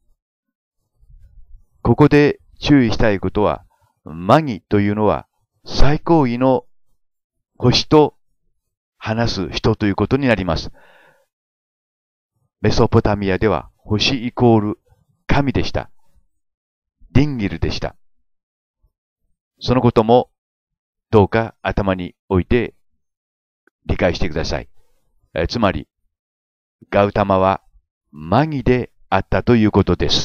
ここで注意したいことは、マギというのは最高位の星と話す人ということになります。メソポタミアでは星イコール神でした。ディンギルでした。そのこともどうか頭に置いて理解してください。えつまり、ガウタマはマギであったということです。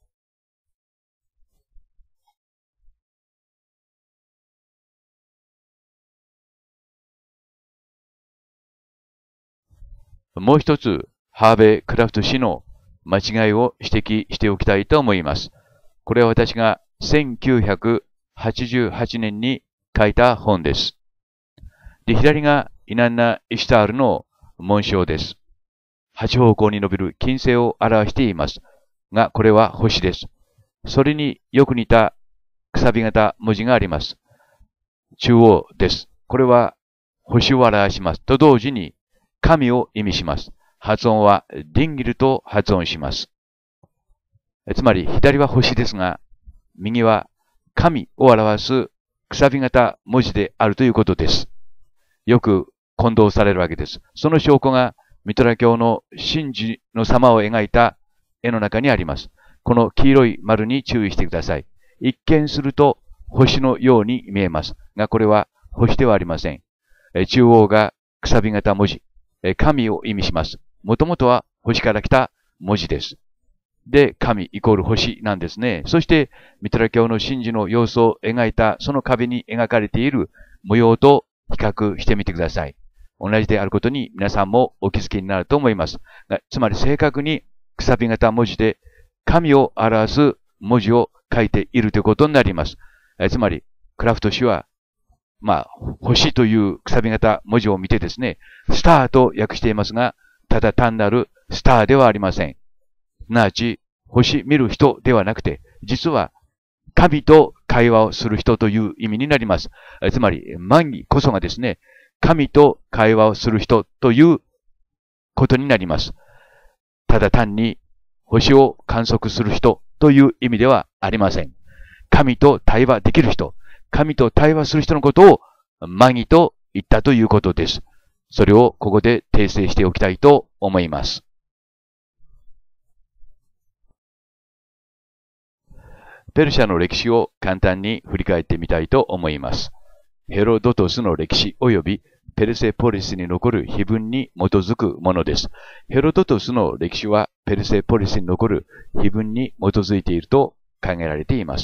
もう一つ、ハーベイ・クラフト氏の間違いを指摘しておきたいと思います。これは私がせんきゅうひゃくはちじゅうはちねんに書いた本です。で、左がイナンナ・イシュタールの紋章です。八方向に伸びる金星を表しています。が、これは星です。それによく似たくさび型文字があります。中央です。これは星を表します。と同時に神を意味します。発音はディンギルと発音します。つまり左は星ですが、右は神を表すくさび型文字であるということです。よく混同されるわけです。その証拠がミトラ教の神事の様を描いた絵の中にあります。この黄色い丸に注意してください。一見すると星のように見えます。が、これは星ではありません。中央がくさび型文字。神を意味します。もともとは星から来た文字です。で、神イコール星なんですね。そして、ミトラ教の神事の様子を描いた、その壁に描かれている模様と比較してみてください。同じであることに皆さんもお気づきになると思います。つまり正確にくさび型文字で神を表す文字を書いているということになります。つまり、クラフト氏は、まあ、星というくさび型文字を見てですね、スターと訳していますが、ただ単なるスターではありません。すなわち、星見る人ではなくて、実は神と会話をする人という意味になります。つまり、マギこそがですね、神と会話をする人ということになります。ただ単に星を観測する人という意味ではありません。神と対話できる人、神と対話する人のことをマギと言ったということです。それをここで訂正しておきたいと思います。ペルシャの歴史を簡単に振り返ってみたいと思います。ヘロドトスの歴史及びペルセポリスに残る碑文に基づくものです。ヘロドトスの歴史はペルセポリスに残る碑文に基づいていると考えられています。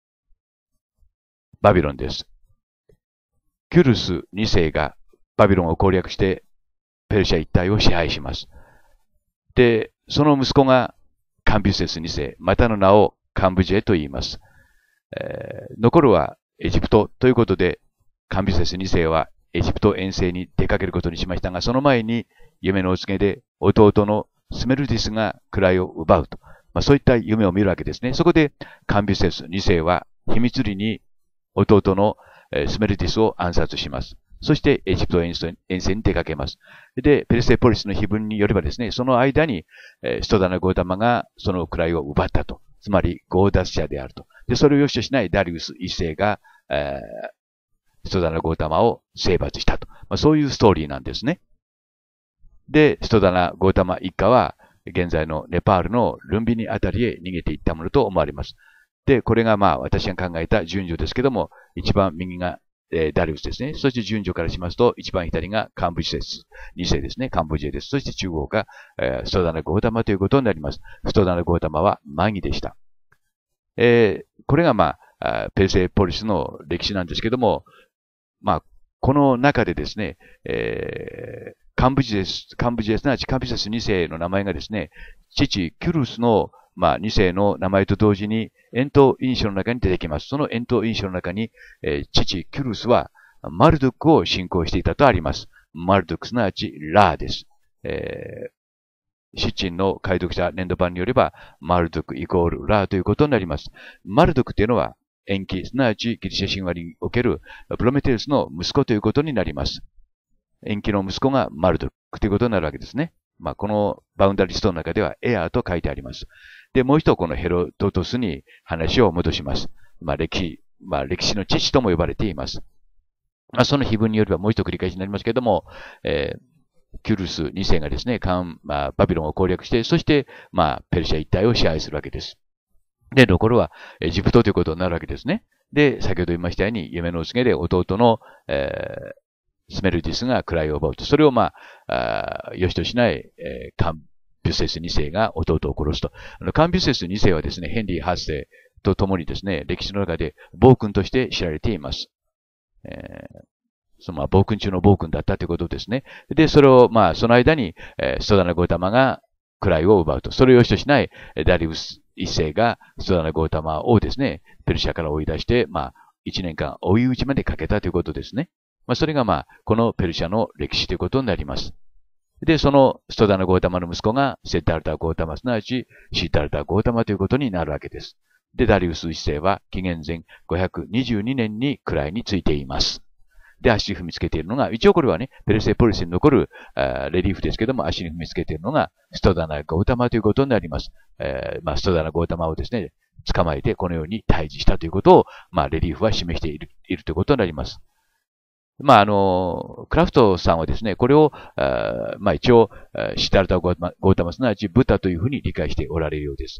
バビロンです。キュルスに世がバビロンを攻略してペルシャ一帯を支配します。で、その息子がカンビュセスに世、またの名をカンブジェと言います。えー、残るはエジプトということで、カンビュセスに世はエジプト遠征に出かけることにしましたが、その前に夢のお告げで弟のスメルディスが位を奪うと。まあ、そういった夢を見るわけですね。そこでカンビュセスに世は秘密裏に弟のスメルディスを暗殺します。そしてエジプト遠征に出かけます。で、ペルセポリスの碑文によればですね、その間にストダナ・ゴータマがその位を奪ったと。つまりゴーダス者であると。で、それを良しとしないダリウス一世が、えー、ストダナ・ゴータマを征伐したと。まあ、そういうストーリーなんですね。で、ストダナ・ゴータマ一家は、現在のネパールのルンビニあたりへ逃げていったものと思われます。で、これがまあ私が考えた順序ですけども、一番右が、えー、ダリウスですね。そして順序からしますと、一番左がカンブジェスに世ですね。カンブジェです。そして中央が、えー、ストダナ・ゴータマということになります。ストダナ・ゴータマはマギでした。えー、これがまあ、ペルセポリスの歴史なんですけども、まあ、この中でですね、えー、カンブジェス、カンブジェスなちカンブジェスに世の名前がですね、父キュルスのまあ、に世の名前と同時に、円筒印書の中に出てきます。その円筒印書の中に、えー、父、キュルスは、マルドゥクを信仰していたとあります。マルドゥクすなわち、ラーです。えー、シッチンの解読者年度版によれば、マルドゥクイコールラーということになります。マルドゥクというのは、延期、すなわちギリシャ神話におけるプロメテウスの息子ということになります。延期の息子がマルドゥクということになるわけですね。まあ、このバウンダリストの中ではエアーと書いてあります。で、もう一度このヘロドトスに話を戻します。まあ、歴史、まあ、歴史の父とも呼ばれています。まあ、その碑文によればもう一度繰り返しになりますけれども、えー、キュルスに世がですね、カン、まあ、バビロンを攻略して、そして、まあ、ペルシャ一帯を支配するわけです。で、残るはエジプトということになるわけですね。で、先ほど言いましたように、夢のお告げで弟の、えー、スメルディスが位を奪うと。それをまあ、あよしとしない、えー、カンビュセスに世が弟を殺すと。あのカンビュセスに世はですね、ヘンリーはち世と共にですね、歴史の中で暴君として知られています。えー、そのまあ暴君中の暴君だったということですね。で、それをまあ、その間に、えー、ストダナ・ゴータマが位を奪うと。それを良しとしないダリウス一世がストダナ・ゴータマをですね、ペルシャから追い出して、まあ、一年間追い打ちまでかけたということですね。まあ、それがまあ、このペルシャの歴史ということになります。で、そのストダナ・ゴータマの息子がセッダルタ・ゴータマ、すなわちシッダルタ・ゴータマということになるわけです。で、ダリウス一世は紀元前ごひゃくにじゅうにねんに位についています。で、足に踏みつけているのが、一応これはね、ペルセポリスに残るレリーフですけども、足に踏みつけているのがストダナ・ゴータマということになります。えー、まあ、ストダナ・ゴータマをですね、捕まえてこのように退治したということを、まあ、レリーフは示している、いるということになります。まあ、あの、クラフトさんはですね、これを、あまあ、一応、シダルタ・ゴータマ、すなわちブタというふうに理解しておられるようです。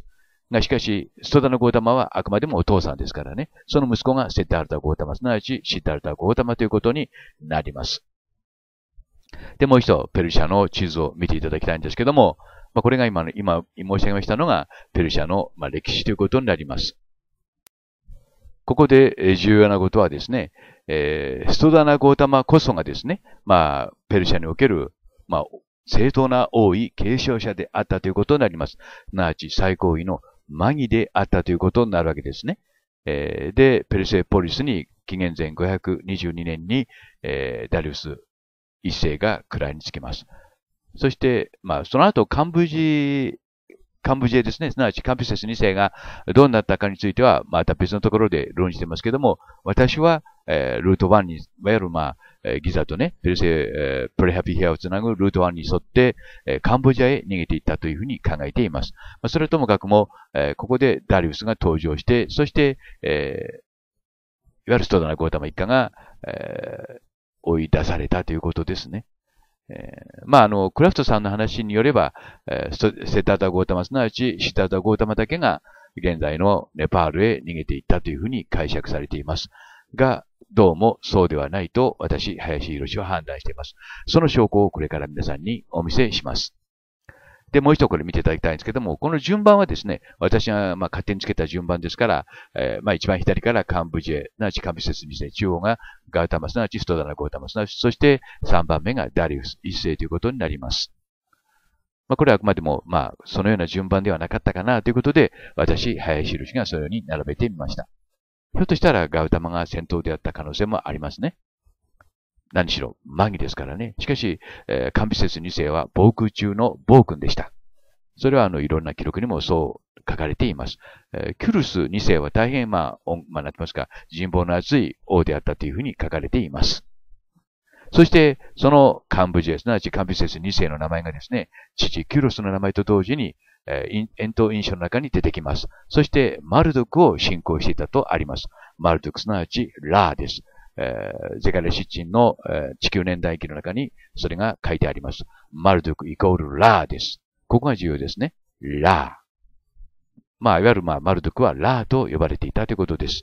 が、しかし、ストダナ・ゴータマはあくまでもお父さんですからね。その息子がセッダールタ・ゴータマ、すなわちシッダールタ・ゴータマということになります。で、もう一度、ペルシャの地図を見ていただきたいんですけども、まあ、これが今の、今申し上げましたのが、ペルシャの、まあ、歴史ということになります。ここで重要なことはですね、えー、ストダナ・ゴータマこそがですね、まあ、ペルシャにおける、まあ、正当な王位継承者であったということになります。すなわち最高位のマギであったということになるわけですね。えー、で、ペルセポリスに紀元前ごひゃくにじゅうにねんに、えー、ダリウス一世が位につきます。そして、まあ、その後、カンブジ、カンブジエですね。すなわちカンピセスに世がどうなったかについては、また別のところで論じてますけども、私は、えー、ルートいちに、いわゆるまあ、えー、ギザとね、ペルセ、えー、プレハピヒアをつなぐルートいちに沿って、えー、カンボジアへ逃げていったというふうに考えています。まあ、それともかくも、えー、ここでダリウスが登場して、そして、えー、いわゆるストダナ・ゴータマ一家が、えー、追い出されたということですね。えー、まあ、あの、クラフトさんの話によれば、えー、セッダータ・ゴータマ、すなわちシッダータ・ゴータマだけが現在のネパールへ逃げていったというふうに解釈されています。が、どうもそうではないと私、林博は判断しています。その証拠をこれから皆さんにお見せします。で、もう一度これ見ていただきたいんですけども、この順番はですね、私がまあ勝手につけた順番ですから、えー、まあ一番左からカンブジエ、すなわちカンピセスに世、中央がガウタマ、すなわちストダナ・ゴータマ、すなわち、そしてさんばんめがダリウス一世ということになります。まあこれはあくまでも、まあそのような順番ではなかったかなということで、私、林博がそのように並べてみました。ひょっとしたらガウタマが先頭であった可能性もありますね。何しろ、マギですからね。しかし、えー、カンピセスに世は防空中の暴君でした。それはあの、いろんな記録にもそう書かれています。えー、キュルスに世は大変、まあ、まあ、なってますか、人望の厚い王であったというふうに書かれています。そして、そのカンブジエ、すなわちカンピセスに世の名前がですね、父キュルスの名前と同時に、えー、遠投印象の中に出てきます。そして、マルドクを信仰していたとあります。マルドク、すなわちラーです。えー、ゼカレ湿地の、えー、地球年代記の中にそれが書いてあります。マルドクイコールラーです。ここが重要ですね。ラー。まあ、いわゆる、まあ、マルドクはラーと呼ばれていたということです。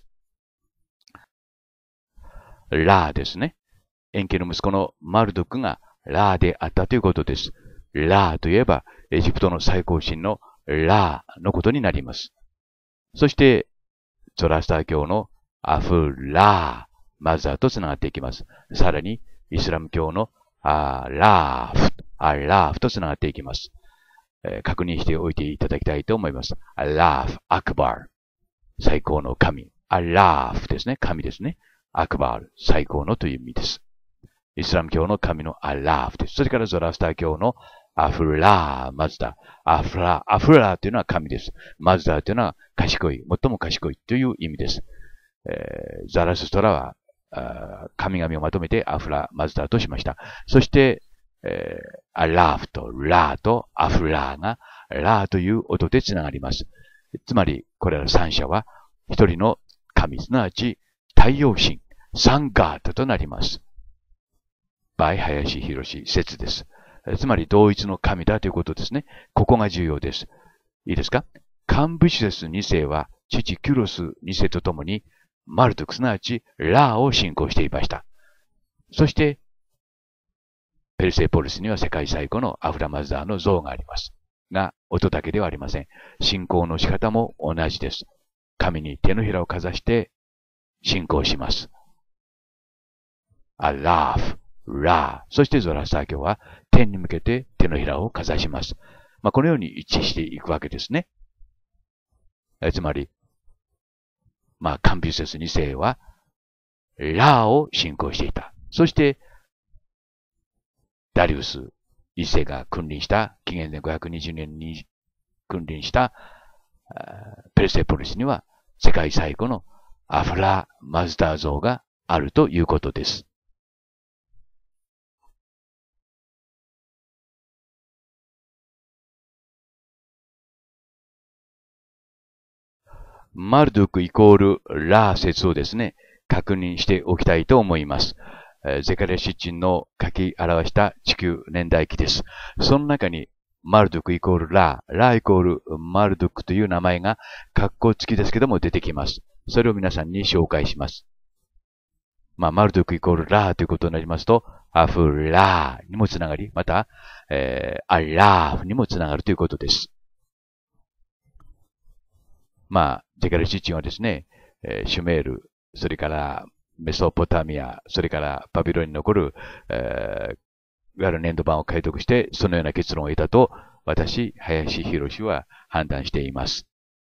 ラーですね。エンケの息子のマルドクがラーであったということです。ラーといえば、エジプトの最高神のラーのことになります。そして、ゾラスター教のアフラー。マザーとつながっていきます。さらに、イスラム教のアラーフ、アラーフとつながっていきます。えー、確認しておいていただきたいと思います。アラーフ、アクバー。最高の神。アラーフですね。神ですね。アクバー。最高のという意味です。イスラム教の神のアラーフです。それからゾラスター教のアフラー、マズダ。アフラー、アフラーというのは神です。マズダというのは賢い、最も賢いという意味です。えー、ザラストラは神々をまとめてアフラ、マズダとしました。そして、えー、アラーフとラーとアフラーがラーという音でつながります。つまり、これら三者は一人の神、すなわち太陽神、サンガートとなります。バイ林博説です。つまり同一の神だということですね。ここが重要です。いいですか？カンブシセスに世は父キュロスに世とともにマルトク、すなわちラーを信仰していました。そして、ペルセポリスには世界最古のアフラマズダーの像があります。が、音だけではありません。信仰の仕方も同じです。神に手のひらをかざして信仰します。アラーフ、ラー、そしてゾラスター教は天に向けて手のひらをかざします。まあ、このように一致していくわけですね。えつまり、まあ、カンピュセスに世は、ラーを信仰していた。そして、ダリウス一世が君臨した、紀元前ごひゃくにじゅうねんに君臨した、ペルセポリスには、世界最古のアフラ・マズダー像があるということです。マルドゥクイコールラー説をですね、確認しておきたいと思います。ゼカリア湿地の書き表した地球年代記です。その中に、 マルドゥクイコールラ、ライコールマルドゥクという名前が括弧付きですけども出てきます。それを皆さんに紹介します。まあ、マルドゥクイコールラということになりますと、アフラーにもつながり、また、えー、アラーフにもつながるということです。まあ、ゼカルシチンはですね、えー、シュメール、それからメソポタミア、それからバビロンに残る、えーいわゆる粘土板を解読して、そのような結論を得たと、私、林博士は判断しています。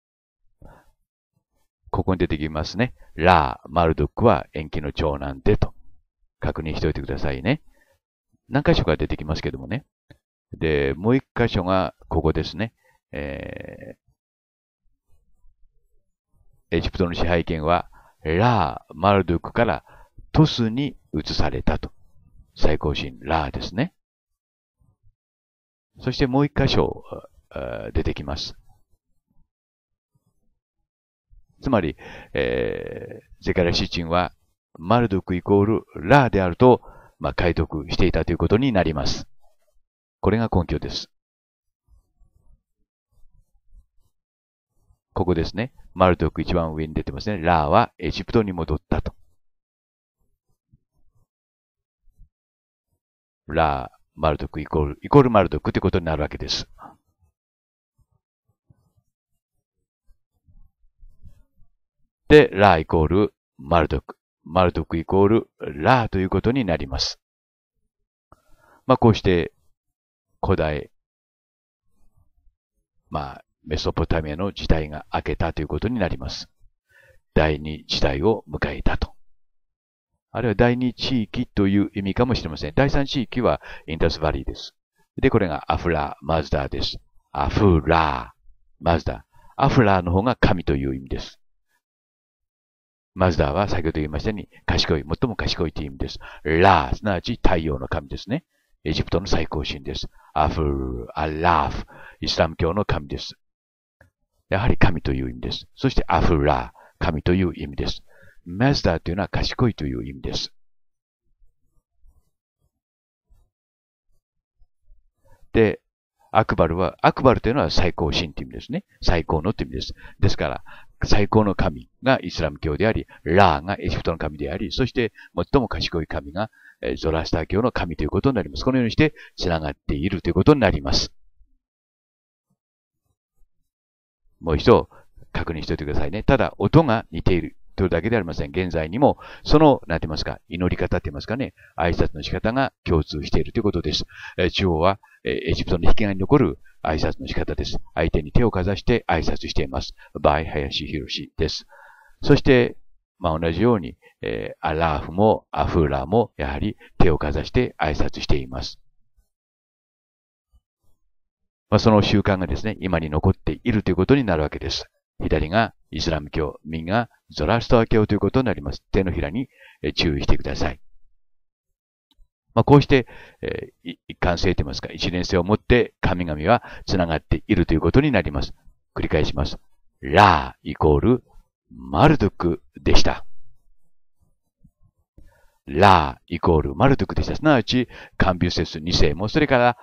ここに出てきますね。ラー、マルドックは延期の長男でと、確認しておいてくださいね。何箇所か出てきますけどもね。で、もう一箇所がここですね。えー、エジプトの支配権は、ラー、マルドックからトスに移されたと。最高神、ラーですね。そしてもう一箇所出てきます。つまり、えー、ゼカリアシチンはマルドクイコールラーであると、まあ、解読していたということになります。これが根拠です。ここですね。マルドク一番上に出てますね。ラーはエジプトに戻ったと。ラー、マルドクイコール、イコールマルドクということになるわけです。で、ラーイコールマルドク。マルドクイコールラーということになります。まあ、こうして、古代、まあ、メソポタミアの時代が明けたということになります。第二時代を迎えたと。あるいは第二地域という意味かもしれません。第三地域はインダスバリーです。で、これがアフラー、マズダーです。アフラー、マズダー。アフラーの方が神という意味です。マズダーは先ほど言いましたように、賢い、最も賢いという意味です。ラー、すなわち太陽の神ですね。エジプトの最高神です。アフル、アラーフ、イスラム教の神です。やはり神という意味です。そしてアフラー、神という意味です。マズダーというのは賢いという意味です。で、アクバルは、アクバルというのは最高神という意味ですね。最高のという意味です。ですから、最高の神がイスラム教であり、ラーがエジプトの神であり、そして最も賢い神がゾラスター教の神ということになります。このようにして繋がっているということになります。もう一度確認しておいてくださいね。ただ、音が似ているというだけではありません。現在にも、その、なんて言いますか、祈り方って言いますかね、挨拶の仕方が共通しているということです。え中央は、えエジプトの引き金に残る挨拶の仕方です。相手に手をかざして挨拶しています。バイ林博士です。そして、まあ、同じように、えー、アラーフもアフーラーもやはり手をかざして挨拶しています。まあ、その習慣がですね、今に残っているということになるわけです。左がイスラム教、右がゾラスター教ということになります。手のひらに注意してください。まあ、こうして、えー、一貫性といいますか、一連性を持って神々は繋がっているということになります。繰り返します。ラーイコールマルドゥクでした。ラーイコールマルドゥクでした。すなわち、カンビュセスに世も、それから、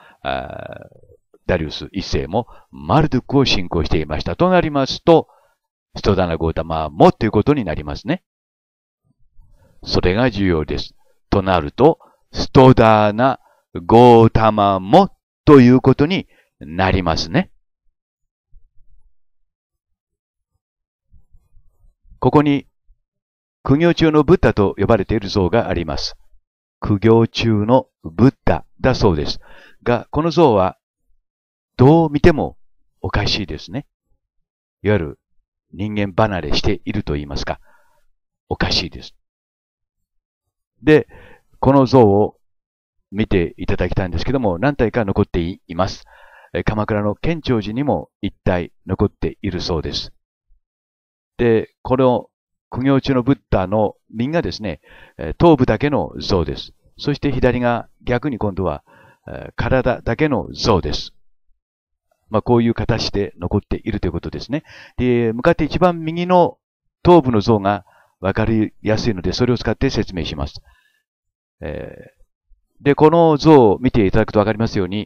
ダリウスいっ世もマルドゥクを信仰していました。となりますと、ストダナ・ゴータマもということになりますね。それが重要です。となると、ストダーナ・ゴータマもということになりますね。ここに苦行中のブッダと呼ばれている像があります。苦行中のブッダだそうです。が、この像はどう見てもおかしいですね。いわゆる人間離れしていると言いますか。おかしいです。で、この像を見ていただきたいんですけども、何体か残っています。鎌倉の建長寺にも一体残っているそうです。で、この苦行中のブッダの右がですね、頭部だけの像です。そして左が逆に今度は体だけの像です。まあこういう形で残っているということですね。で、向かって一番右の頭部の像がわかりやすいので、それを使って説明します。えー、で、この像を見ていただくとわかりますように、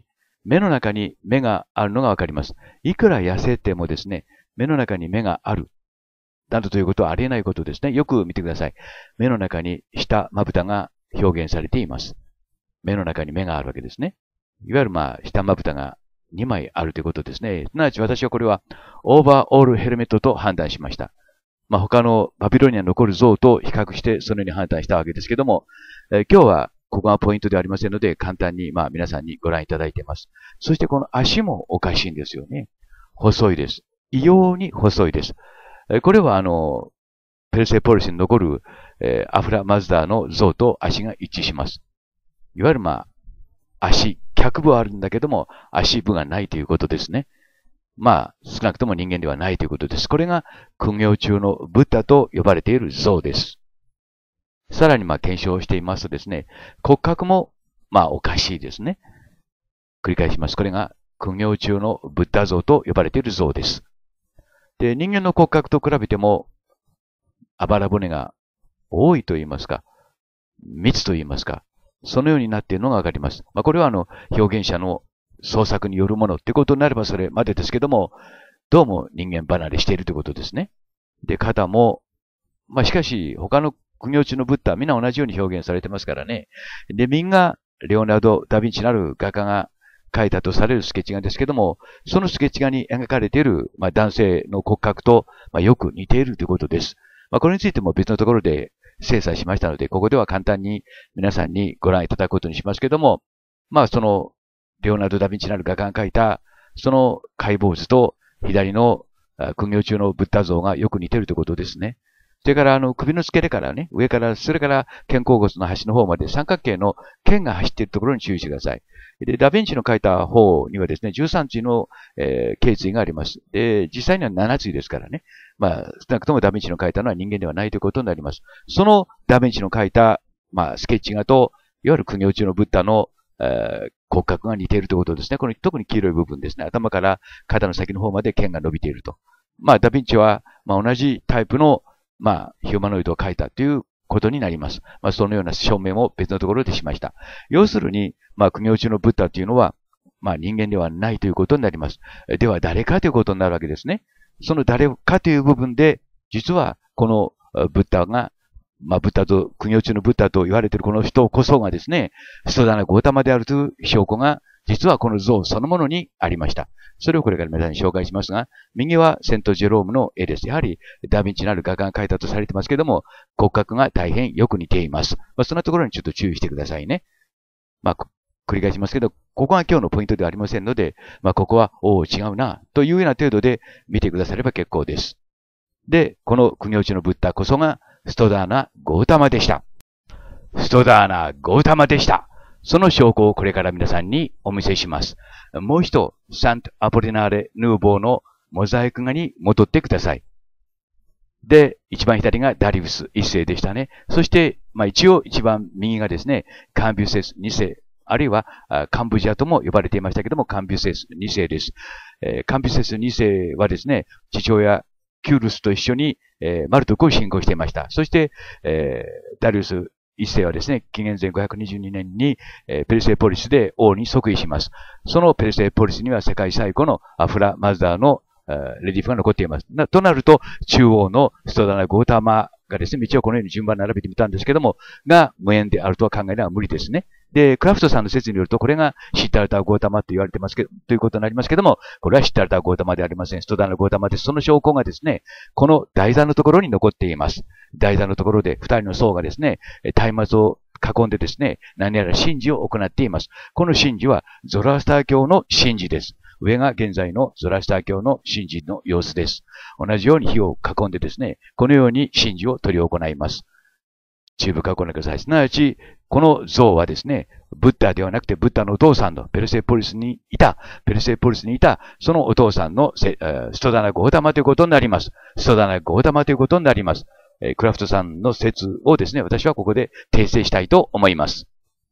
目の中に目があるのがわかります。いくら痩せてもですね、目の中に目がある。などということはありえないことですね。よく見てください。目の中に下まぶたが表現されています。目の中に目があるわけですね。いわゆるまあ、下まぶたがにまいあるということですね。すなわち私はこれはオーバーオールヘルメットと判断しました。まあ、他のバビロニアに残る像と比較してそのように判断したわけですけども、えー、今日はここがポイントではありませんので、簡単にまあ皆さんにご覧いただいています。そしてこの足もおかしいんですよね。細いです。異様に細いです。えー、これはあの、ペルセポリスに残る、えー、アフラ・マズダーの像と足が一致します。いわゆるまあ、足、脚部はあるんだけども、足部がないということですね。まあ、少なくとも人間ではないということです。これが苦行中のブッダと呼ばれている像です。さらにまあ検証していますとですね、骨格もまあおかしいですね。繰り返します。これが苦行中のブッダ像と呼ばれている像です。で、人間の骨格と比べても、あばら骨が多いと言いますか、密と言いますか、そのようになっているのがわかります。まあ、これはあの表現者の創作によるものってことになればそれまでですけども、どうも人間離れしているということですね。で、肩も、まあしかし他の苦行中のブッダはみんな同じように表現されてますからね。で、みんなレオナルド・ダ・ヴィンチなる画家が描いたとされるスケッチ画ですけども、そのスケッチ画に描かれている、まあ、男性の骨格と、まあ、よく似ているということです。まあ、これについても別のところで精査しましたので、ここでは簡単に皆さんにご覧いただくことにしますけども、まあそのレオナルド・ダ・ヴィンチなる画家が描いたその解剖図と左の苦行中のブッダ像がよく似ているということですね。それからあの首の付け根からね、上から、それから肩甲骨の端の方まで三角形の剣が走っているところに注意してください。で、ダヴィンチの描いた方にはですね、じゅうさん対の、えー、頸椎があります。で、実際にはなな対ですからね。まあ、少なくともダヴィンチの描いたのは人間ではないということになります。そのダヴィンチの描いた、まあ、スケッチ画と、いわゆる苦行中のブッダの、えー、骨格が似ているということですね。この特に黄色い部分ですね。頭から肩の先の方まで剣が伸びていると。まあ、ダヴィンチは、まあ、同じタイプの、まあ、ヒューマノイドを描いたということになります。まあ、そのような証明も別のところでしました。要するに、まあ、苦行中のブッダというのは、まあ、人間ではないということになります。では、誰かということになるわけですね。その誰かという部分で、実は、このブッダが、まあ、ブッダと、苦行中のブッダと言われているこの人こそがですね、ストダナ・ゴータマであるという証拠が、実はこの像そのものにありました。それをこれから皆さんに紹介しますが、右はセント・ジェロームの絵です。やはりダ・ヴィンチなる画家が描いたとされてますけども、骨格が大変よく似ています。まあ、そんなところにちょっと注意してくださいね。まあ、繰り返しますけど、ここが今日のポイントではありませんので、まあ、ここは、おお、違うな、というような程度で見てくだされば結構です。で、この苦行中のブッダこそが、ストダーナ・ゴータマでした。ストダーナ・ゴータマでした。その証拠をこれから皆さんにお見せします。もう一度、サント・アポリナーレ・ヌーボーのモザイク画に戻ってください。で、一番左がダリウス一世でしたね。そして、まあ一応一番右がですね、カンビュセス二世、あるいはカンブジアとも呼ばれていましたけども、カンビュセス二世です。えー、カンビュセス二世はですね、父親キュールスと一緒に、えー、マルトクを信仰していました。そして、えー、ダリウス一世はですね、紀元前ごひゃくにじゅうにねんに、えー、ペルセポリスで王に即位します。そのペルセポリスには世界最古のアフラ・マズダーのレディーフが残っています。なとなると、中央のストダナ・ゴータマがですね、道をこのように順番に並べてみたんですけども、が無縁であるとは考えるのは無理ですね。で、クラフトさんの説によると、これがシッタルタ・ゴータマと言われてますけど、ということになりますけども、これはシッタルタ・ゴータマではありません。ストダナ・ゴータマです。その証拠がですね、この台座のところに残っています。台座のところで二人の僧がですね、松明を囲んでですね、何やら神事を行っています。この神事はゾロアスター教の神事です。上が現在のゾロアスター教の神事の様子です。同じように火を囲んでですね、このように神事を執り行います。注意深くご覧ください。すなわち、この像はですね、ブッダではなくてブッダのお父さんのペルセポリスにいた、ペルセポリスにいた、そのお父さんのストダナ・ゴータマということになります。ストダナ・ゴータマということになります。クラフトさんの説をですね、私はここで訂正したいと思います。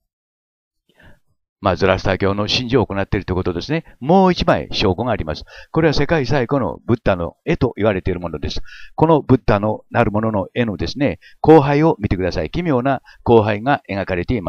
まあ、ゾロアスター教の神事を行っているということですね。もう一枚証拠があります。これは世界最古のブッダの絵と言われているものです。このブッダのなるものの絵のですね、光背を見てください。奇妙な光背が描かれています。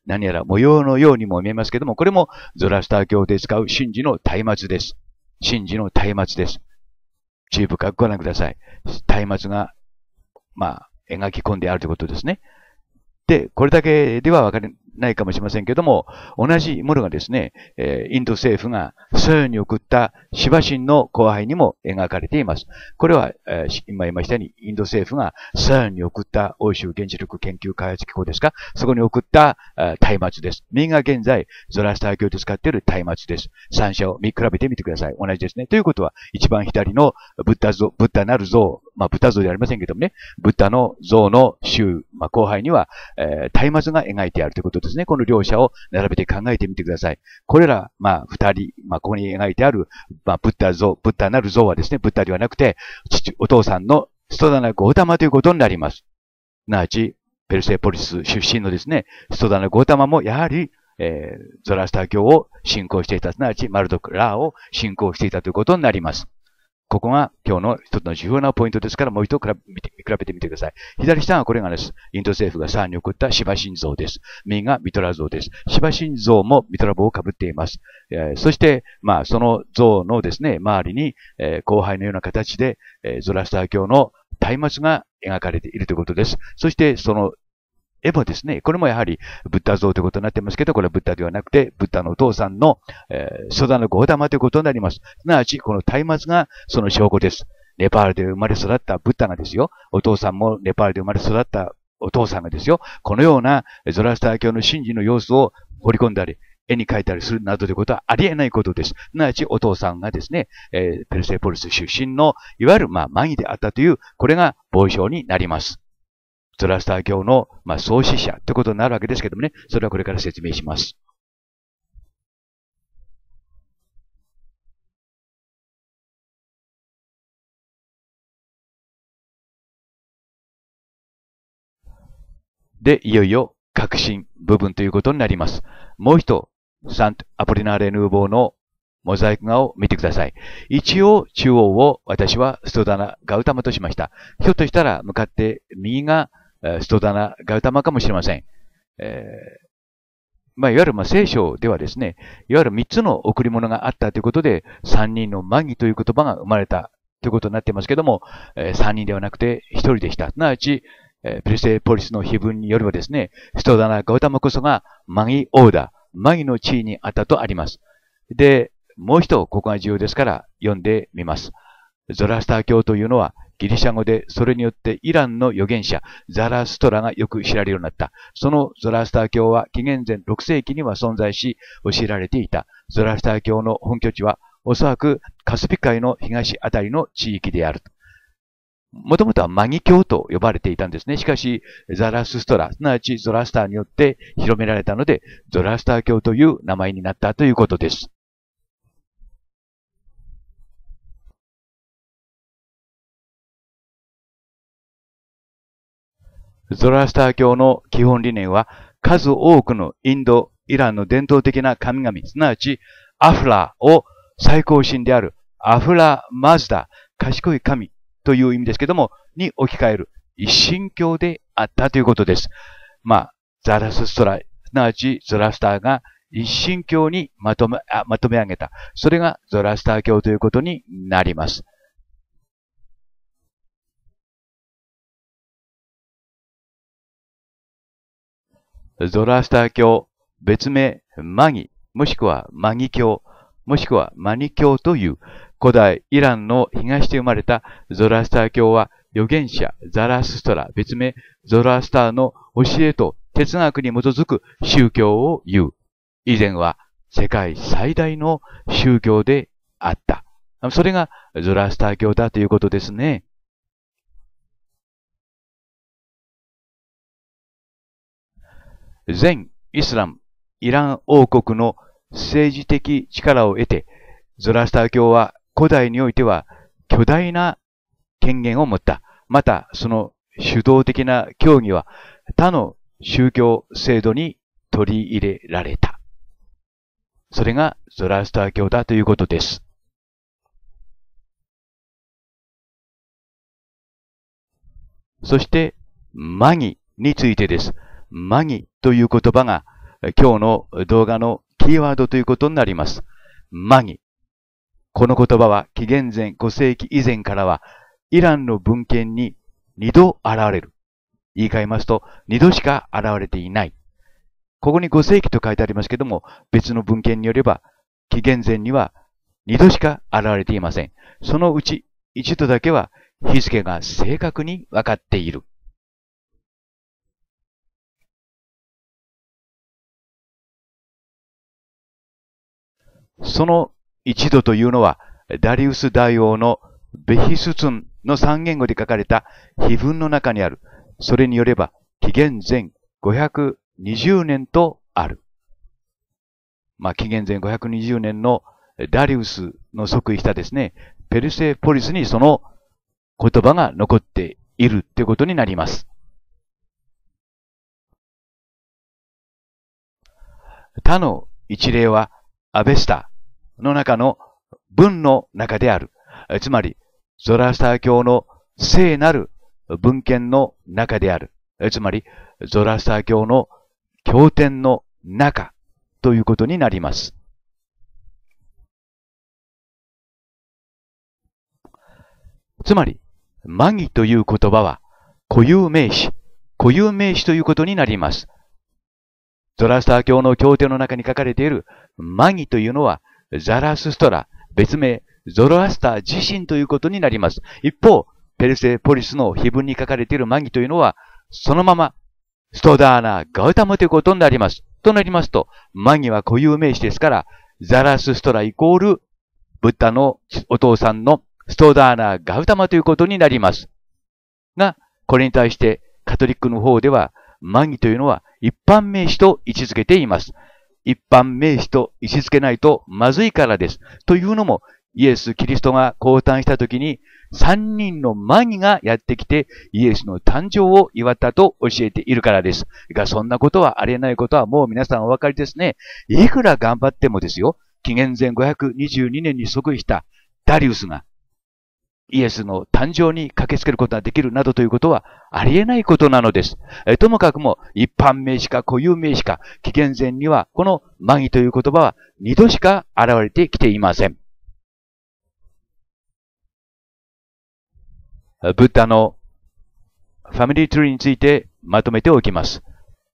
何やら模様のようにも見えますけども、これもゾラスター教で使う神事の松明です。神事の松明です。注意深くご覧ください。松明が、まあ、描き込んであるということですね。で、これだけではわからないかもしれませんけども、同じものがですね、えー、インド政府がソヨンに送ったシバ神の後輩にも描かれています。これは、えー、今言いましたように、インド政府がソヨンに送った欧州原子力研究開発機構ですか、そこに送った松明です。右が現在、ゾラスター教で使っている松明です。三者を見比べてみてください。同じですね。ということは、一番左のブッダ像、ブッダなる像、まあ、ブッダ像ではありませんけどもね、ブッダの像の周、まあ、後輩には、えー、松明が描いてあるということですね。この両者を並べて考えてみてください。これら、まあ、二人、まあ、ここに描いてある、まあ、ブッダ像、ブッダなる像はですね、ブッダではなくて、父、お父さんのストダナ・ゴータマということになります。すなわち、ペルセポリス出身のですね、ストダナ・ゴータマもやはり、えー、ゾラスター教を信仰していた、すなわち、マルドク・ラーを信仰していたということになります。ここが今日の一つの重要なポイントですから、もう一度比べてみてください。左下がこれがです。インド政府がサーンに送ったシバ神像です。右がミトラ像です。シバ神像もミトラ帽をかぶっています。えー、そして、まあ、その像のですね、周りに、えー、後輩のような形で、えー、ゾラスター教の松明が描かれているということです。そして、その絵もですね、これもやはりブッダ像ということになってますけど、これはブッダではなくて、ブッダのお父さんの、えー、ソダのゴーダマということになります。すなわち、この松明がその証拠です。ネパールで生まれ育ったブッダがですよ、お父さんもネパールで生まれ育ったお父さんがですよ、このようなゾラスター教の神事の様子を彫り込んだり、絵に描いたりするなどということはありえないことです。すなわち、お父さんがですね、えー、ペルセポリス出身の、いわゆる、まあ、マギであったという、これが傍証になります。ゾラスター教の、まあ、創始者ということになるわけですけどもね、それはこれから説明します。で、いよいよ革新部分ということになります。もう一度、サント・アポリナーレ・ヌーボーのモザイク画を見てください。一応、中央を私はストダナ・ガウタマとしました。ひょっとしたら向かって右がストダナ・ガウタマかもしれません。えーまあ、いわゆるまあ聖書ではですね、いわゆる三つの贈り物があったということで、三人のマギという言葉が生まれたということになっていますけども、えー、三人ではなくて一人でした。すなわち、えー、ペルセポリスの碑文によればですね、ストダナ・ガウタマこそがマギオーダー、マギの地位にあったとあります。で、もう一度ここが重要ですから読んでみます。ゾラスター教というのはギリシャ語で、それによってイランの預言者、ザラストラがよく知られるようになった。そのゾラスター教は紀元前ろく世紀には存在し、教えられていた。ゾラスター教の本拠地は、おそらくカスピ海の東あたりの地域である。もともとはマギ教と呼ばれていたんですね。しかし、ザラストラ、すなわちゾラスターによって広められたので、ゾラスター教という名前になったということです。ゾラスター教の基本理念は、数多くのインド、イランの伝統的な神々、すなわちアフラを最高神であるアフラマズダ、賢い神という意味ですけども、に置き換える一神教であったということです。まあ、ザラストラ、すなわちゾラスターが一神教にまとめ、あまとめ上げた。それがゾラスター教ということになります。ゾラスター教、別名、マギ、もしくはマギ教、もしくはマニ教という古代イランの東で生まれたゾラスター教は預言者ザラストラ、別名ゾラスターの教えと哲学に基づく宗教を言う。以前は世界最大の宗教であった。それがゾラスター教だということですね。全イスラム、イラン王国の政治的力を得て、ゾラスター教は古代においては巨大な権限を持った。また、その主導的な教義は他の宗教制度に取り入れられた。それがゾラスター教だということです。そして、マギについてです。マギという言葉が今日の動画のキーワードということになります。マギ。この言葉は紀元前ご世紀以前からはイランの文献に二度現れる。言い換えますと二度しか現れていない。ここにご世紀と書いてありますけども、別の文献によれば紀元前には二度しか現れていません。そのうち一度だけは日付が正確に分かっている。その一度というのは、ダリウス大王のベヒスツンの三言語で書かれた碑文の中にある。それによれば、紀元前ごひゃくにじゅうねんとある。まあ、紀元前ごひゃくにじゅうねんのダリウスの即位したですね、ペルセポリスにその言葉が残っているということになります。他の一例は、アベスタの中の文の中である。つまり、ゾラスター教の聖なる文献の中である。つまり、ゾラスター教の経典の中ということになります。つまり、マギという言葉は固有名詞、固有名詞ということになります。ゾラスター教の経典の中に書かれているマギというのはザラスストラ、別名ゾロアスター自身ということになります。一方、ペルセポリスの碑文に書かれているマギというのはそのままストダーナ・ガウタムということになります。となりますと、マギは固有名詞ですから、ザラスストライコールブッダのお父さんのストダーナ・ガウタマということになります。が、これに対してカトリックの方ではマギというのは一般名詞と位置づけています。一般名詞と位置づけないとまずいからです。というのも、イエス・キリストが降誕したときに、三人のマギがやってきて、イエスの誕生を祝ったと教えているからです。が、そんなことはありえないことはもう皆さんお分かりですね。いくら頑張ってもですよ、紀元前ごひゃくにじゅうにねんに即位したダリウスが、イエスの誕生に駆けつけることができるなどということはありえないことなのです。えともかくも一般名詞か固有名詞か紀元前にはこのマギという言葉は二度しか現れてきていません。ブッダのファミリーツリーについてまとめておきます。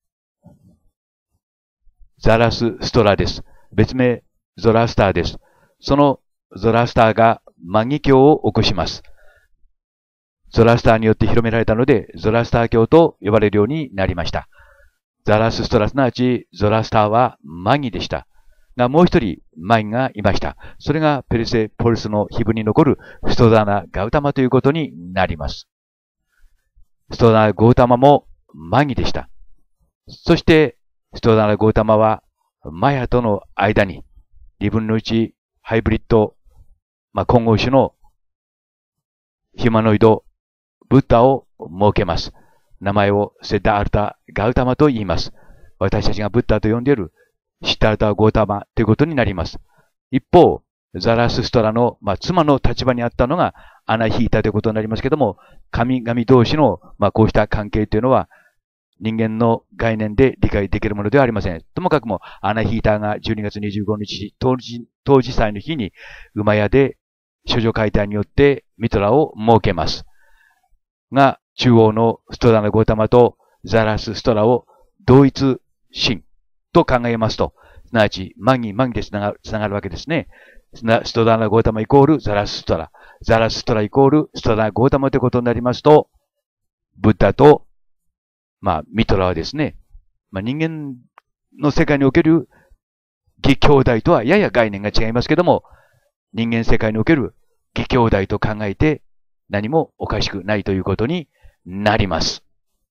ザラスストラです。別名ゾラスターです。そのゾラスターがマギ教を起こします。ゾラスターによって広められたので、ゾラスター教と呼ばれるようになりました。ザラスストラ、すなわちゾラスターはマギでした。が、もう一人マギがいました。それがペルセポリスの碑文に残るストダーナ・ガウタマということになります。ストダーナ・ガウタマもマギでした。そして、ストダーナ・ガウタマはマヤとの間ににぶんのいちハイブリッドまあ、混合種のヒューマノイド、ブッダを設けます。名前をセッダールタ・ガウタマと言います。私たちがブッダと呼んでいるシッダールタ・ゴータマということになります。一方、ザラスストラの、まあ、妻の立場にあったのがアナヒータということになりますけども、神々同士の、まあ、こうした関係というのは人間の概念で理解できるものではありません。ともかくもアナヒータがじゅうにがつにじゅうごにち、当時、当時祭の日に馬屋で処女解体によってミトラを設けます。が、中央のストラのゴータマとザラスストラを同一神と考えますと、すなわちマギマギでつながる、つながるわけですね。ストラのゴータマイコールザラスストラ。ザラスストライコールストラのゴータマということになりますと、ブッダと、まあ、ミトラはですね、まあ、人間の世界における義兄弟とはやや概念が違いますけども、人間世界における義兄弟と考えて何もおかしくないということになります。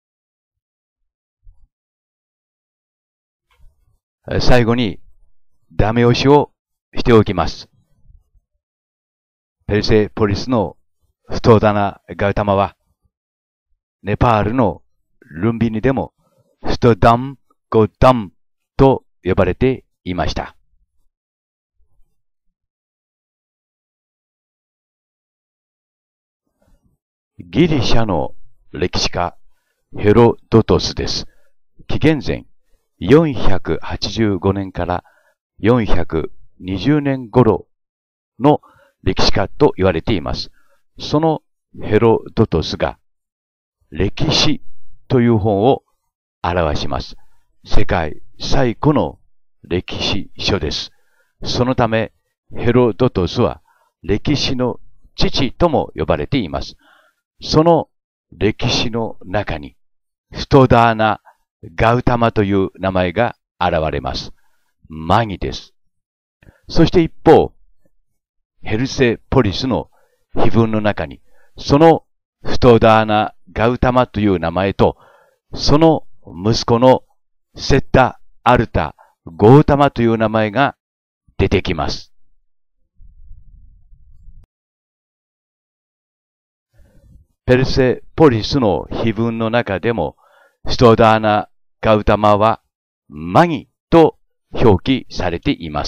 最後にダメ押しをしておきます。ペルセポリスのストーダナ・ガウタマはネパールのルンビニでもストダム・ゴダムと呼ばれていました。ギリシャの歴史家ヘロドトスです。紀元前よんひゃくはちじゅうごねんからよんひゃくにじゅうねん頃の歴史家と言われています。そのヘロドトスが歴史という本を表します。世界最古の歴史書です。そのためヘロドトスは歴史の父とも呼ばれています。その歴史の中にストダーナ・ガウタマという名前が現れます。マギです。そして一方、ヘルセポリスの碑文の中に、そのストダーナ・ガウタマという名前と、その息子のセッタ・アルタ・ゴータマという名前が出てきます。ペルセポリスの碑文の中でも、ストダーナ・ガウタマはマギと表記されています。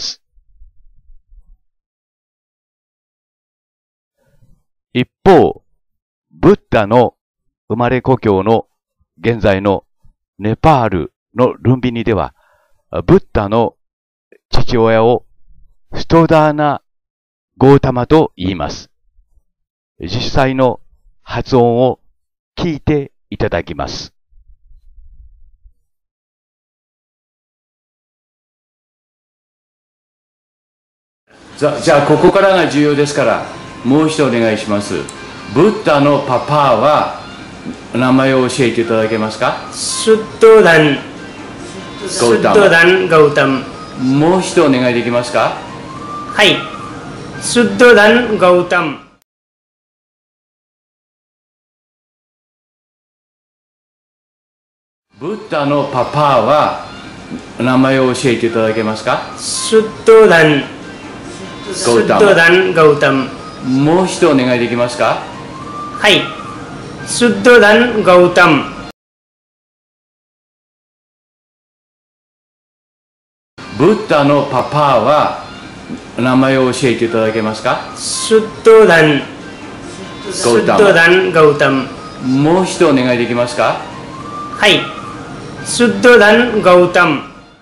一方、ブッダの生まれ故郷の現在のネパールのルンビニでは、ブッダの父親をストダーナ・ゴータマと言います。実際の発音を聞いていただきます。じゃ、じゃあここからが重要ですから、もう一度お願いします。ブッダのパパは名前を教えていただけますか？ シュッドダン、シュッドダン・ガウタム。 もう一度お願いできますか？ はい。シュッドダン・ガウタム。 ブッダのパパは名前を教えていただけますか？ シュッドダン、シュッドダン・ガウタム。 もう一度お願いできますか？ はい。シュッドダン・ガウタム。 ブッダのパパは名前を教えていただけますか？ シュッドダン、シュッドダン・ガウタム。 もう一度お願いできますか？ はい。シュッドダン・ガウタム。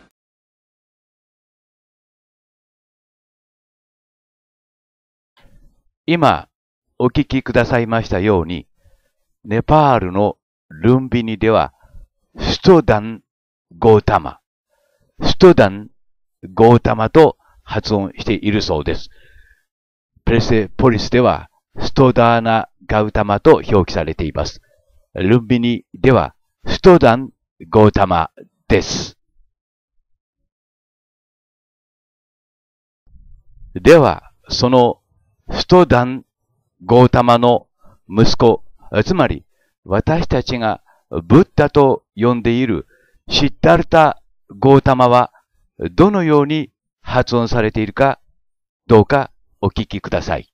今お聞きくださいましたように、ネパールのルンビニでは、ストダン・ゴータマ、ストダン・ゴータマと発音しているそうです。プレセポリスでは、ストダーナ・ガウタマと表記されています。ルンビニでは、ストダン・ゴータマです。では、そのストダン・ゴータマの息子、つまり私たちがブッダと呼んでいるシッダルタ・ゴータマはどのように発音されているかどうかお聞きください。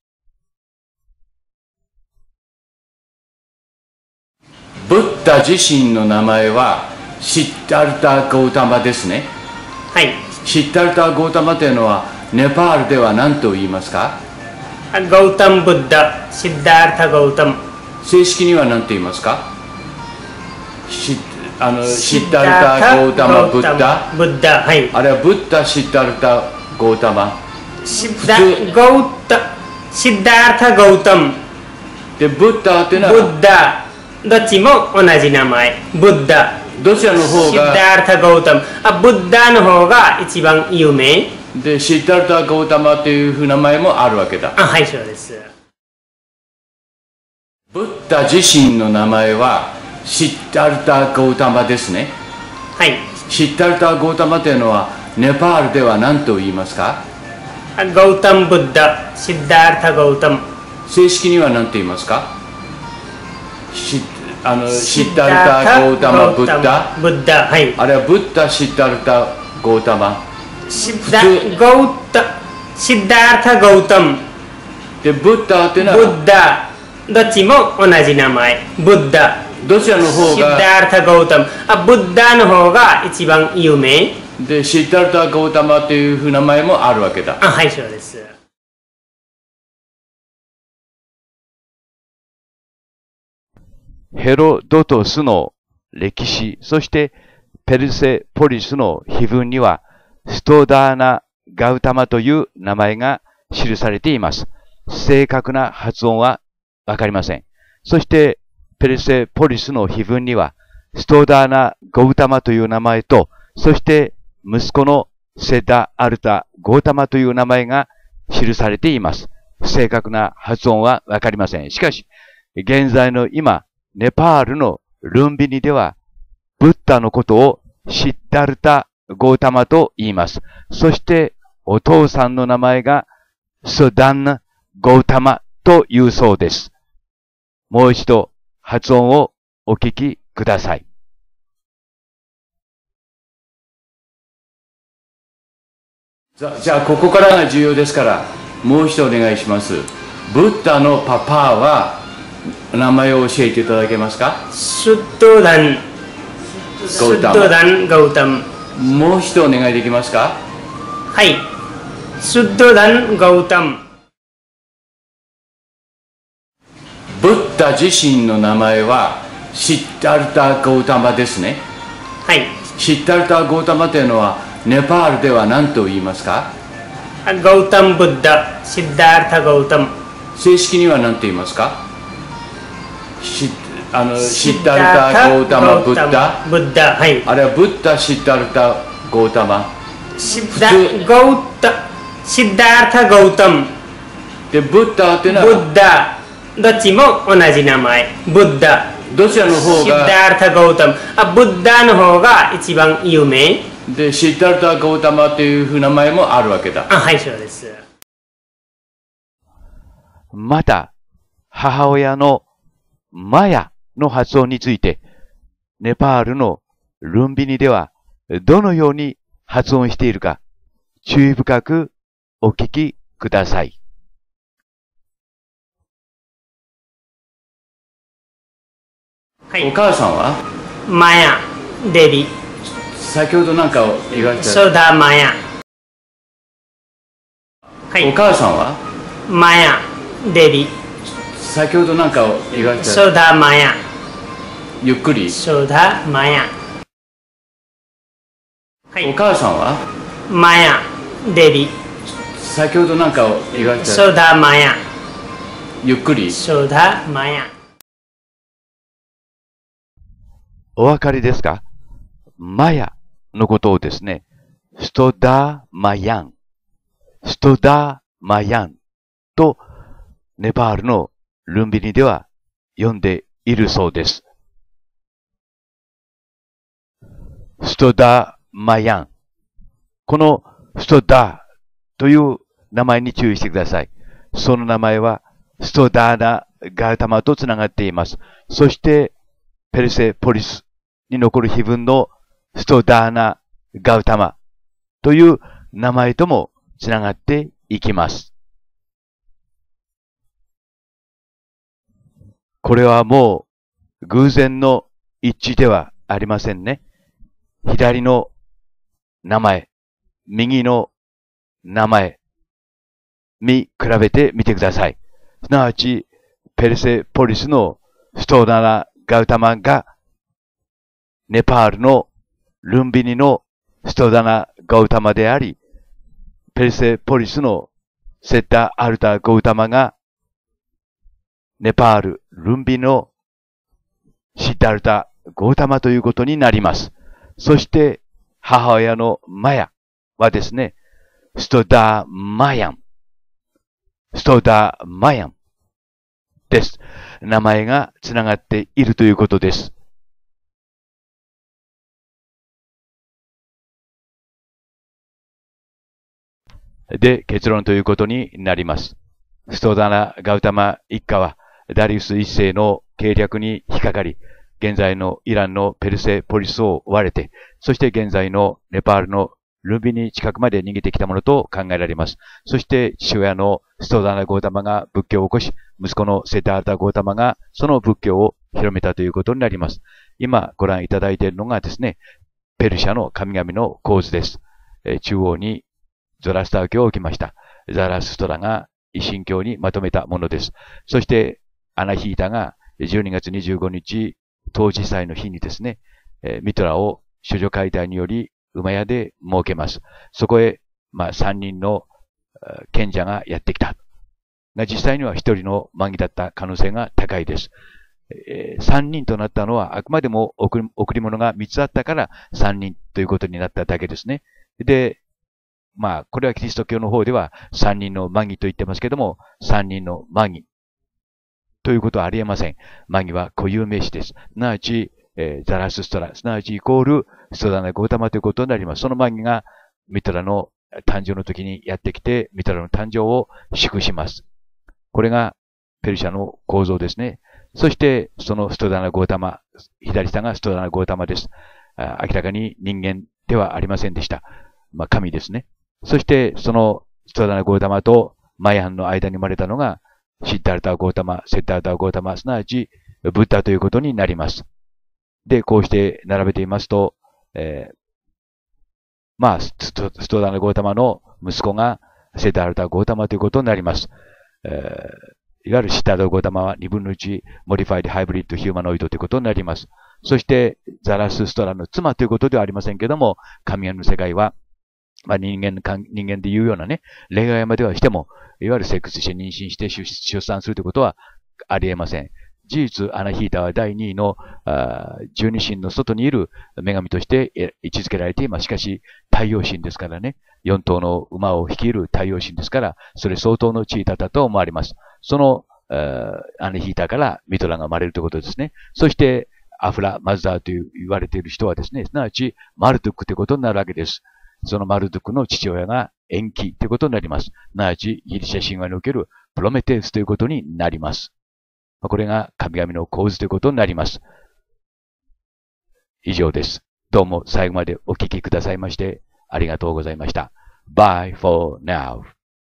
ブッダ自身の名前はシッダルタ・ゴータマですね。 はい。 シッダルタ・ゴータマというのはネパールでは何と言いますか？ ガウタム・ブッダ、シッダータ・ガウタム。 正式には何と言いますか？シあのシッダルタ・ゴータマ・ブッダ。 ブッダ、はい。 あれはブッダ・シッダルタ・ゴータマ。 シッダゴータ、シッダータ・ガウタム。 で、ブッダっていうのはブッダ、どっちも同じ名前。ブッダ。 どちらの方がシッダータ・ガウタム。あ、ブッダの方が一番有名。 で、シッダルタ・ゴータマというふうな名前もあるわけだ。 あ、はい、そうです。 ブッダ自身の名前はシッダルタ・ゴータマですね。 はい。 シッダルタ・ゴータマというのはネパールでは何と言いますか？ ガウタム・ブッダ、シッダータ・ガウタム。 正式には何と言いますか？シあのシッダルタ・ゴータマ・ブッダ。 ブッダ、はい。 あれはブッダ・シッダルタ・ゴータマ。 シッダゴータ、シッダータ・ガウタム。 で、ブッダっていうのはブッダ、どっちも同じ名前。ブッダ。 どちらの方がシッダータ・ガウタム。あ、ブッダの方が一番有名。 で、シッダルタ・ゴータマというふうな名前もあるわけだ。 あ、はい、そうです。 ヘロドトスの歴史、そしてペペルセポリスの碑文には、ストダーナ・ガウタマという名前が記されています。正確な発音はわかりません。そして、ペルセポリスの碑文には、ストダーナ・ゴウタマという名前と、そして息子のセダ・アルタ・ゴウタマという名前が記されています。正確な発音はわかりません。しかし、現在の今、ネパールのルンビニでは、ブッダのことをシッダルタ・ゴータマと言います。そして、お父さんの名前がスダン・ゴータマというそうです。もう一度発音をお聞きください。じゃあ、ここからが重要ですから、もう一度お願いします。ブッダのパパは、名前を教えていただけますか？ シュッドダン、シュッドダン・ガウタム。 もう一度お願いできますか？ はい。シュッドダン・ガウタム。 ブッダ自身の名前はシッダルタ・ゴータマですね。 はい。 シッダルタ・ゴータマというのはネパールでは何と言いますか？ ガウタム・ブッダ、シッダルタ・ガウタム。 正式には何と言いますか？シあのシッダルタ・ゴータマ・ブッダ。 ブッダ、はい。 あれはブッダ・シッダルタ・ゴータマ。 シッダゴータシッダルタ・ゴータム。 で、ブッダというのはブッダ、どっちも同じ名前。ブッダ。 どちらの方がシッダルタ・ゴータム。あ、ブッダの方が一番有名。 で、シッダルタ・ゴータマという名前もあるわけだ。 あ、はい、そうです。 また、母親のマヤの発音について、ネパールのルンビニではどのように発音しているか、注意深くお聞きください。 はい、 お母さんはマヤ、デビ。 先ほどなんか言われた。 そうだ、マヤ。はい、 お母さんはマヤ、デビ。 先ほどなんか言われた。 そうだ、マヤ。 ゆっくり。 そうだ、マヤ。はい、 お母さんはマヤ、デビ。 先ほどなんか言われた。 そうだ、マヤ。 ゆっくり。 そうだ、マヤ。 お分かりですか？マヤのことをですね、ストダーマヤン、ストダーマヤンとネパールのルンビニでは読んでいるそうです。ストダーマヤン。このストダーという名前に注意してください。その名前はストダーナ・ガウタマとつながっています。そしてペルセポリスに残る碑文のストダーナ・ガウタマという名前ともつながっていきます。これはもう偶然の一致ではありませんね。左の名前、右の名前、見比べてみてください。すなわち、ペルセポリスのストダーナ・ガウタマがネパールのルンビニのストダーナ・ガウタマであり、ペルセポリスのセッタ・アルタ・ガウタマがネパール、ルンビニのシッダルタ・ガウタマということになります。そして、母親のマヤはですね、ストダー・マヤン、ストダー・マヤンです。名前がつながっているということです。で、結論ということになります。ストダーナ・ガウタマ一家はダリウス一世の計略に引っかかり、現在のイランのペルセポリスを追われて、そして現在のネパールのルンビニ近くまで逃げてきたものと考えられます。そして父親のストダーナ・ゴータマが仏教を起こし、息子のセダールタ・ゴータマがその仏教を広めたということになります。今ご覧いただいているのがですね、ペルシャの神々の構図です。え中央にゾラスター教を置きました。ザラストラが一神教にまとめたものです。そしてアナヒータがじゅうにがつにじゅうごにち、冬至祭の日にですね、ミトラを処女解体により馬屋で設けます。そこへ、まあ、三人の賢者がやってきた。が実際には一人のマギだった可能性が高いです。えー、三人となったのはあくまでも贈り物が三つあったから三人ということになっただけですね。で、まあ、これはキリスト教の方では三人のマギと言ってますけども、三人のマギということはありえません。マギは固有名詞です。すなわち、えー、ザラスストラ、すなわちイコールストダナゴータマということになります。そのマギがミトラの誕生の時にやってきて、ミトラの誕生を祝します。これがペルシャの構造ですね。そして、そのストダナゴータマ、左下がストダナゴータマです。明らかに人間ではありませんでした。まあ、神ですね。そして、そのストダナゴータマとマヤハンの間に生まれたのが、シッダルタゴータマ、セッダルタゴータマ、すなわち、ブッダということになります。で、こうして並べていますと、えー、まあ、ストダナゴータマの息子がセッダルタゴータマということになります。えー、いわゆるシッダルタゴータマはにぶんのいちモディファイドハイブリッドヒューマノイドということになります。そして、ザラスストラの妻ということではありませんけども、神谷の世界は、まあ、人間、人間で言うようなね、恋愛まではしても、いわゆるセックスして妊娠して出産するということはありえません。事実、アナヒータはだいにいの十二神の外にいる女神として位置づけられています。しかし、太陽神ですからね、四頭の馬を率いる太陽神ですから、それ相当の地位だったと思われます。そのアナヒータからミトラが生まれるということですね。そして、アフラ・マズダーという言われている人はですね、すなわちマルトゥックということになるわけです。そのマルトゥックの父親が延期ということになります。すなわちギリシャ神話におけるプロメテウスということになります。これが神々の構図ということになります。以上です。どうも最後までお聞きくださいましてありがとうございました。Bye for now.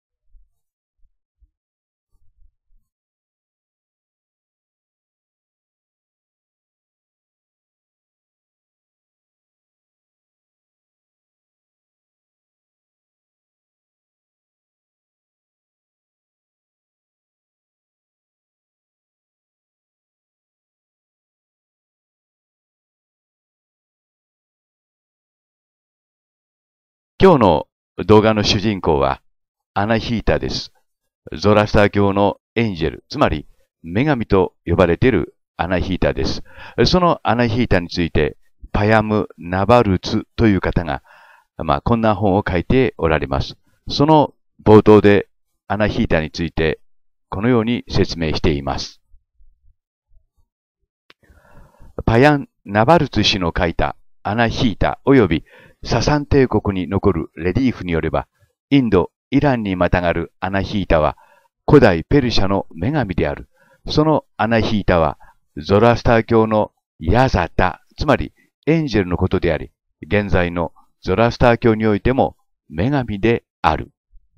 今日の動画の主人公はアナヒータです。ゾラスター教のエンジェル、つまり女神と呼ばれているアナヒータです。そのアナヒータについてパヤム・ナバルツという方が、まあ、こんな本を書いておられます。その冒頭でアナヒータについてこのように説明しています。パヤン・ナバルツ氏の書いたアナヒータ及びササン帝国に残るレリーフによれば、インド、イランにまたがるアナヒータは古代ペルシャの女神である。そのアナヒータはゾラスター教のヤザタ、つまりエンジェルのことであり、現在のゾラスター教においても女神である。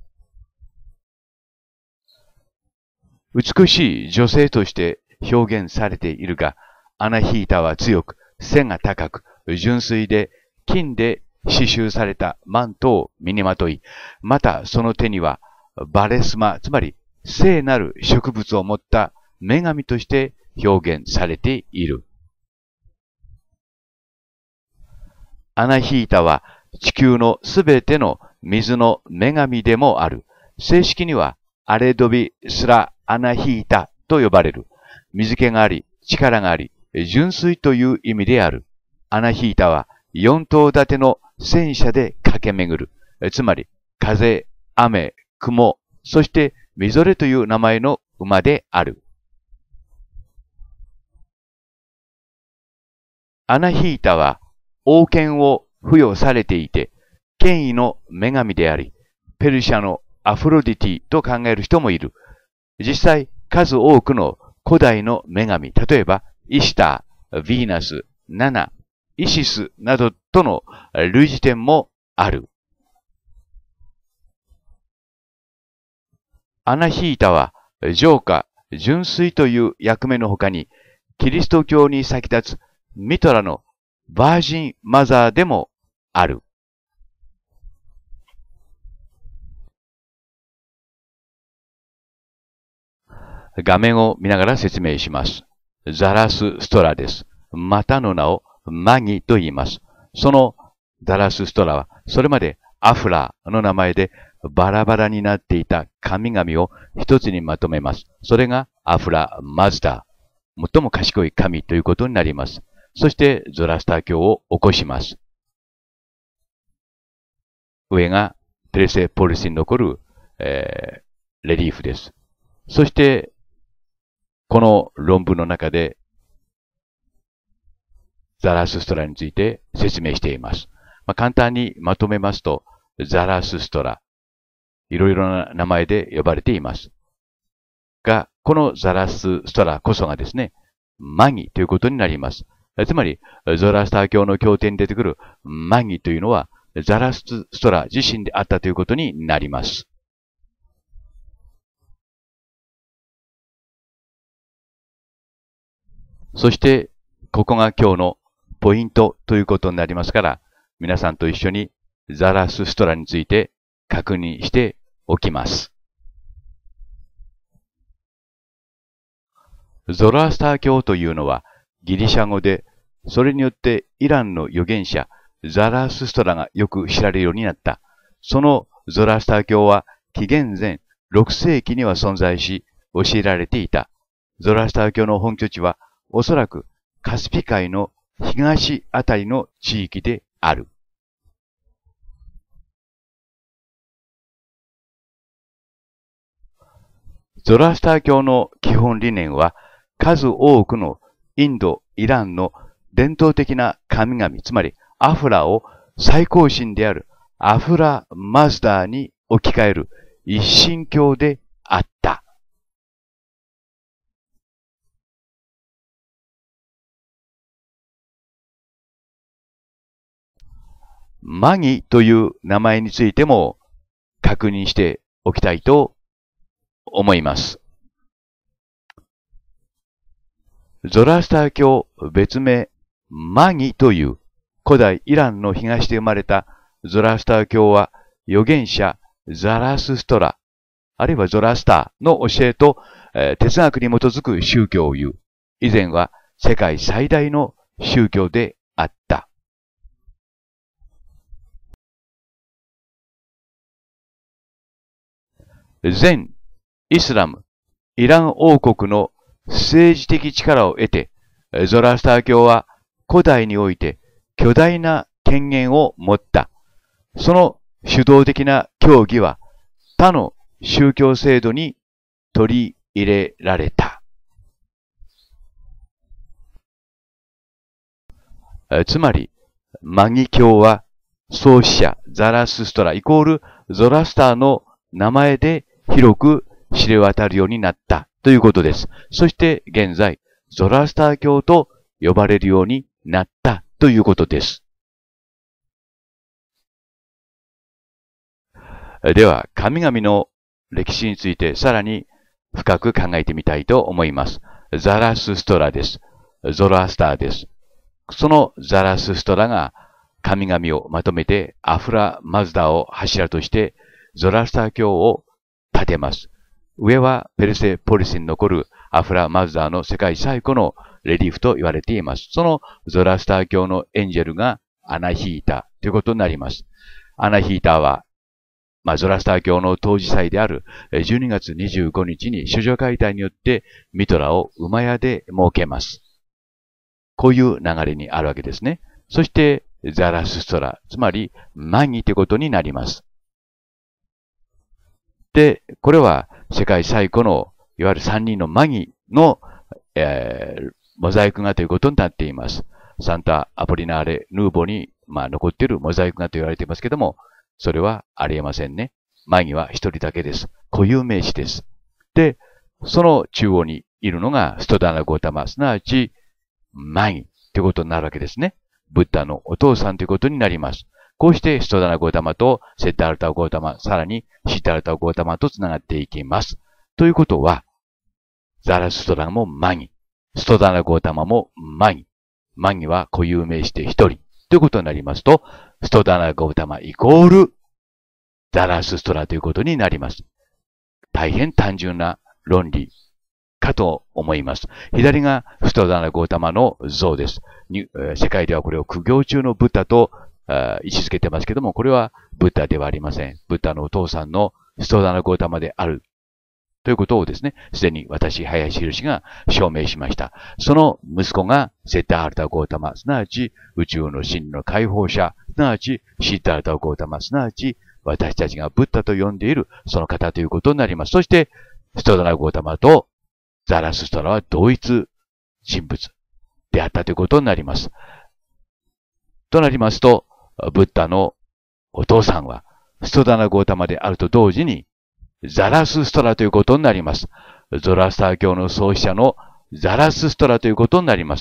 美しい女性として表現されているが、アナヒータは強く、背が高く、純粋で、金で刺繍されたマントを身にまとい、またその手にはバレスマ、つまり聖なる植物を持った女神として表現されている。アナヒータは地球のすべての水の女神でもある。正式にはアレドビスラアナヒータと呼ばれる。水気があり、力があり、純粋という意味である。アナヒータは四頭立ての戦車で駆け巡る。つまり、風、雨、雲、そしてみぞれという名前の馬である。アナヒータは王権を付与されていて、権威の女神であり、ペルシャのアフロディティと考える人もいる。実際、数多くの古代の女神、例えば、イシター、ヴィーナス、ナナ、イシスなどとの類似点もある。アナヒータは、浄化、純粋という役目の他に、キリスト教に先立つミトラのバージンマザーでもある。画面を見ながら説明します。ザラスストラです。またの名をマギと言います。 そのザラスストラは、それまでアフラの名前でバラバラになっていた神々を一つにまとめます。それがアフラ・マズダ、最も賢い神ということになります。そしてゾラスター教を起こします。上がペルセポリスに残る、えー、レリーフです。そして、この論文の中でザラスストラについて説明しています。まあ、簡単にまとめますと、ザラスストラ、いろいろな名前で呼ばれています。が、このザラスストラこそがですね、マギということになります。つまり、ゾラスター教の経典に出てくるマギというのは、ザラストラ自身であったということになります。そして、ここが今日のポイントということになりますから、皆さんと一緒にザラスストラについて確認しておきます。ゾラスター教というのはギリシャ語で、それによってイランの預言者ザラスストラがよく知られるようになった。そのゾラスター教は紀元前ろくせいきには存在し、教えられていた。ゾラスター教の本拠地はおそらくカスピ海の東あたりの地域である。ゾラスター教の基本理念は、数多くのインド、イランの伝統的な神々、つまりアフラを最高神であるアフラ・マズダーに置き換える一神教であった。マギという名前についても確認しておきたいと思います。ゾラスター教別名マギという古代イランの東で生まれたゾラスター教は預言者ザラスストラ、あるいはゾラスターの教えと、えー、哲学に基づく宗教を言う。以前は世界最大の宗教であった。前イスラム、イラン王国の政治的力を得て、ゾラスター教は古代において巨大な権限を持った。その主導的な教義は他の宗教制度に取り入れられた。つまり、マギ教は創始者ザラスストライコールゾラスターの名前で広く知れ渡るようになったということです。そして現在、ゾラスター教と呼ばれるようになったということです。では、神々の歴史についてさらに深く考えてみたいと思います。ザラスストラです。ゾラスターです。そのザラスストラが神々をまとめてアフラ・マズダを柱としてゾラスター教を建てます。上はペルセポリスに残るアフラ・マズダの世界最古のレリーフと言われています。そのゾラスター教のエンジェルがアナヒータということになります。アナヒータは、まあ、ゾラスター教の当時祭であるじゅうにがつにじゅうごにちに諸女解体によってミトラを馬屋で設けます。こういう流れにあるわけですね。そして、ザラスストラ、つまりマギということになります。で、これは世界最古のいわゆるさんにんのマギの、えー、モザイク画ということになっています。サンタ・アポリナーレ・ヌーボに、まあ、残っているモザイク画と言われていますけども、それはありえませんね。マギは一人だけです。固有名詞です。で、その中央にいるのがストダナ・ゴータマ、すなわちマギということになるわけですね。ブッダのお父さんということになります。こうしてストダナ・ゴータマとセッダルタ・ゴータマ、さらにシッダルタ・ゴータマと繋がっていきます。ということは、ザラストラもマギ、ストダナ・ゴータマもマギ、マギは固有名詞で一人ということになりますと、ストダナ・ゴータマイコールザラスストラということになります。大変単純な論理かと思います。左がストダナ・ゴータマの像です。に世界ではこれを苦行中のブッダと位置づけてますけども、これはブッダではありません。ブッダのお父さんのストダナ・ゴータマである。ということをですね、すでに私、林宏が証明しました。その息子がセッダールタ・ゴータマ、すなわち宇宙の真理の解放者、すなわちシッダールタ・ゴータマ、すなわち私たちがブッダと呼んでいるその方ということになります。そして、ストダナ・ゴータマとザラスストラは同一人物であったということになります。となりますと、ブッダのお父さんはストダナ・ゴータマであると同時に、ザラスストラということになります。ゾラスター教の創始者のザラスストラということになります。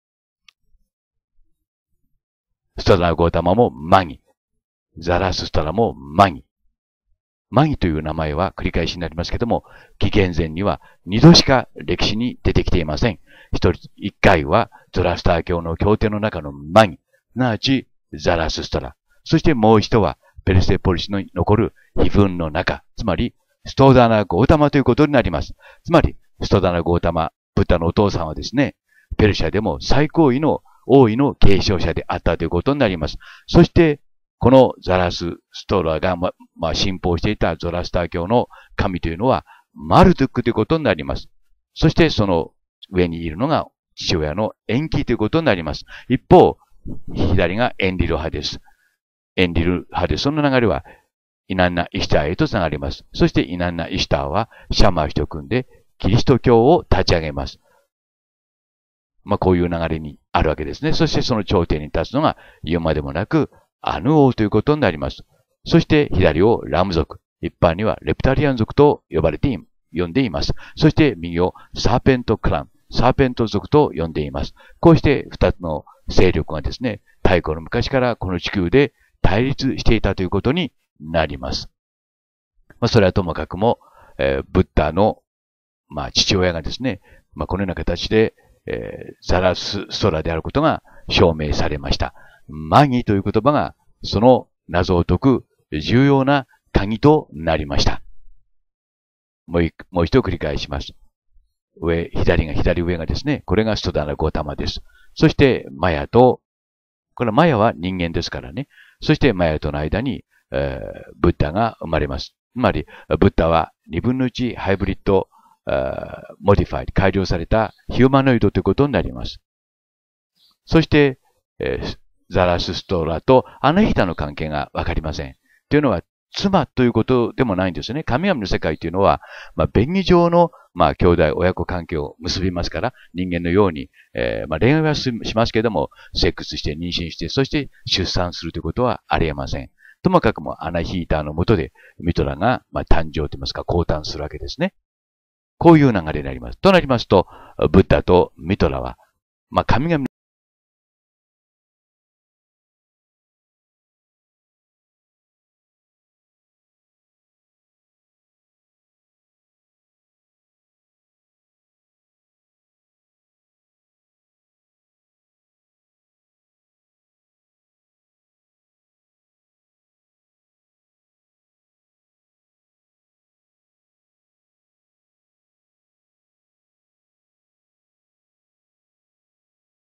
ストダナ・ゴータマもマギ。ザラスストラもマギ。マギという名前は繰り返しになりますけども、紀元前には二度しか歴史に出てきていません。一人、一回はゾラスター教の経典の中のマギ、すなわちザラスストラ。そしてもう一度はペルセポリスに残る碑文の中、つまりストダナ・ゴータマということになります。つまり、ストダナ・ゴータマ、ブッダのお父さんはですね、ペルシャでも最高位の王位の継承者であったということになります。そして、このザラスストラが、ま、まあ、信奉していたゾラスター教の神というのは、マルドゥックということになります。そして、その上にいるのが父親のエンキということになります。一方、左がエンリル派です。エンリル派で、その流れは、イナンナ・イシターへとつながります。そしてイナンナ・イシターはシャマーヒと組んでキリスト教を立ち上げます。まあこういう流れにあるわけですね。そしてその頂点に立つのが言うまでもなくアヌ王ということになります。そして左をラム族、一般にはレプタリアン族と呼ばれて呼んでいます。そして右をサーペントクラン、サーペント族と呼んでいます。こうして二つの勢力がですね、太古の昔からこの地球で対立していたということになります。まあ、それはともかくも、えー、ブッダの、まあ、父親がですね、まあ、このような形で、えー、ザラスストラであることが証明されました。マギという言葉が、その謎を解く重要な鍵となりました。もう一、もう一度繰り返します。上、左が、左上がですね、これがストダナ・ゴータマです。そして、マヤと、これマヤは人間ですからね。そしてマヤとの間に、えー、ブッダが生まれます。つまり、ブッダは二分の一ハイブリッド、モディファイド、改良されたヒューマノイドということになります。そして、えー、ザラスストラとアナヒタの関係がわかりません。というのは、妻ということでもないんですよね。神々の世界というのは、まあ、便宜上の、まあ、兄弟、親子関係を結びますから、人間のように、えー、まあ、恋愛はしますけども、セックスして、妊娠して、そして出産するということはありえません。ともかくもアナヒーターの下で、ミトラが、まあ、誕生といいますか、降誕するわけですね。こういう流れになります。となりますと、ブッダとミトラは、まあ、神々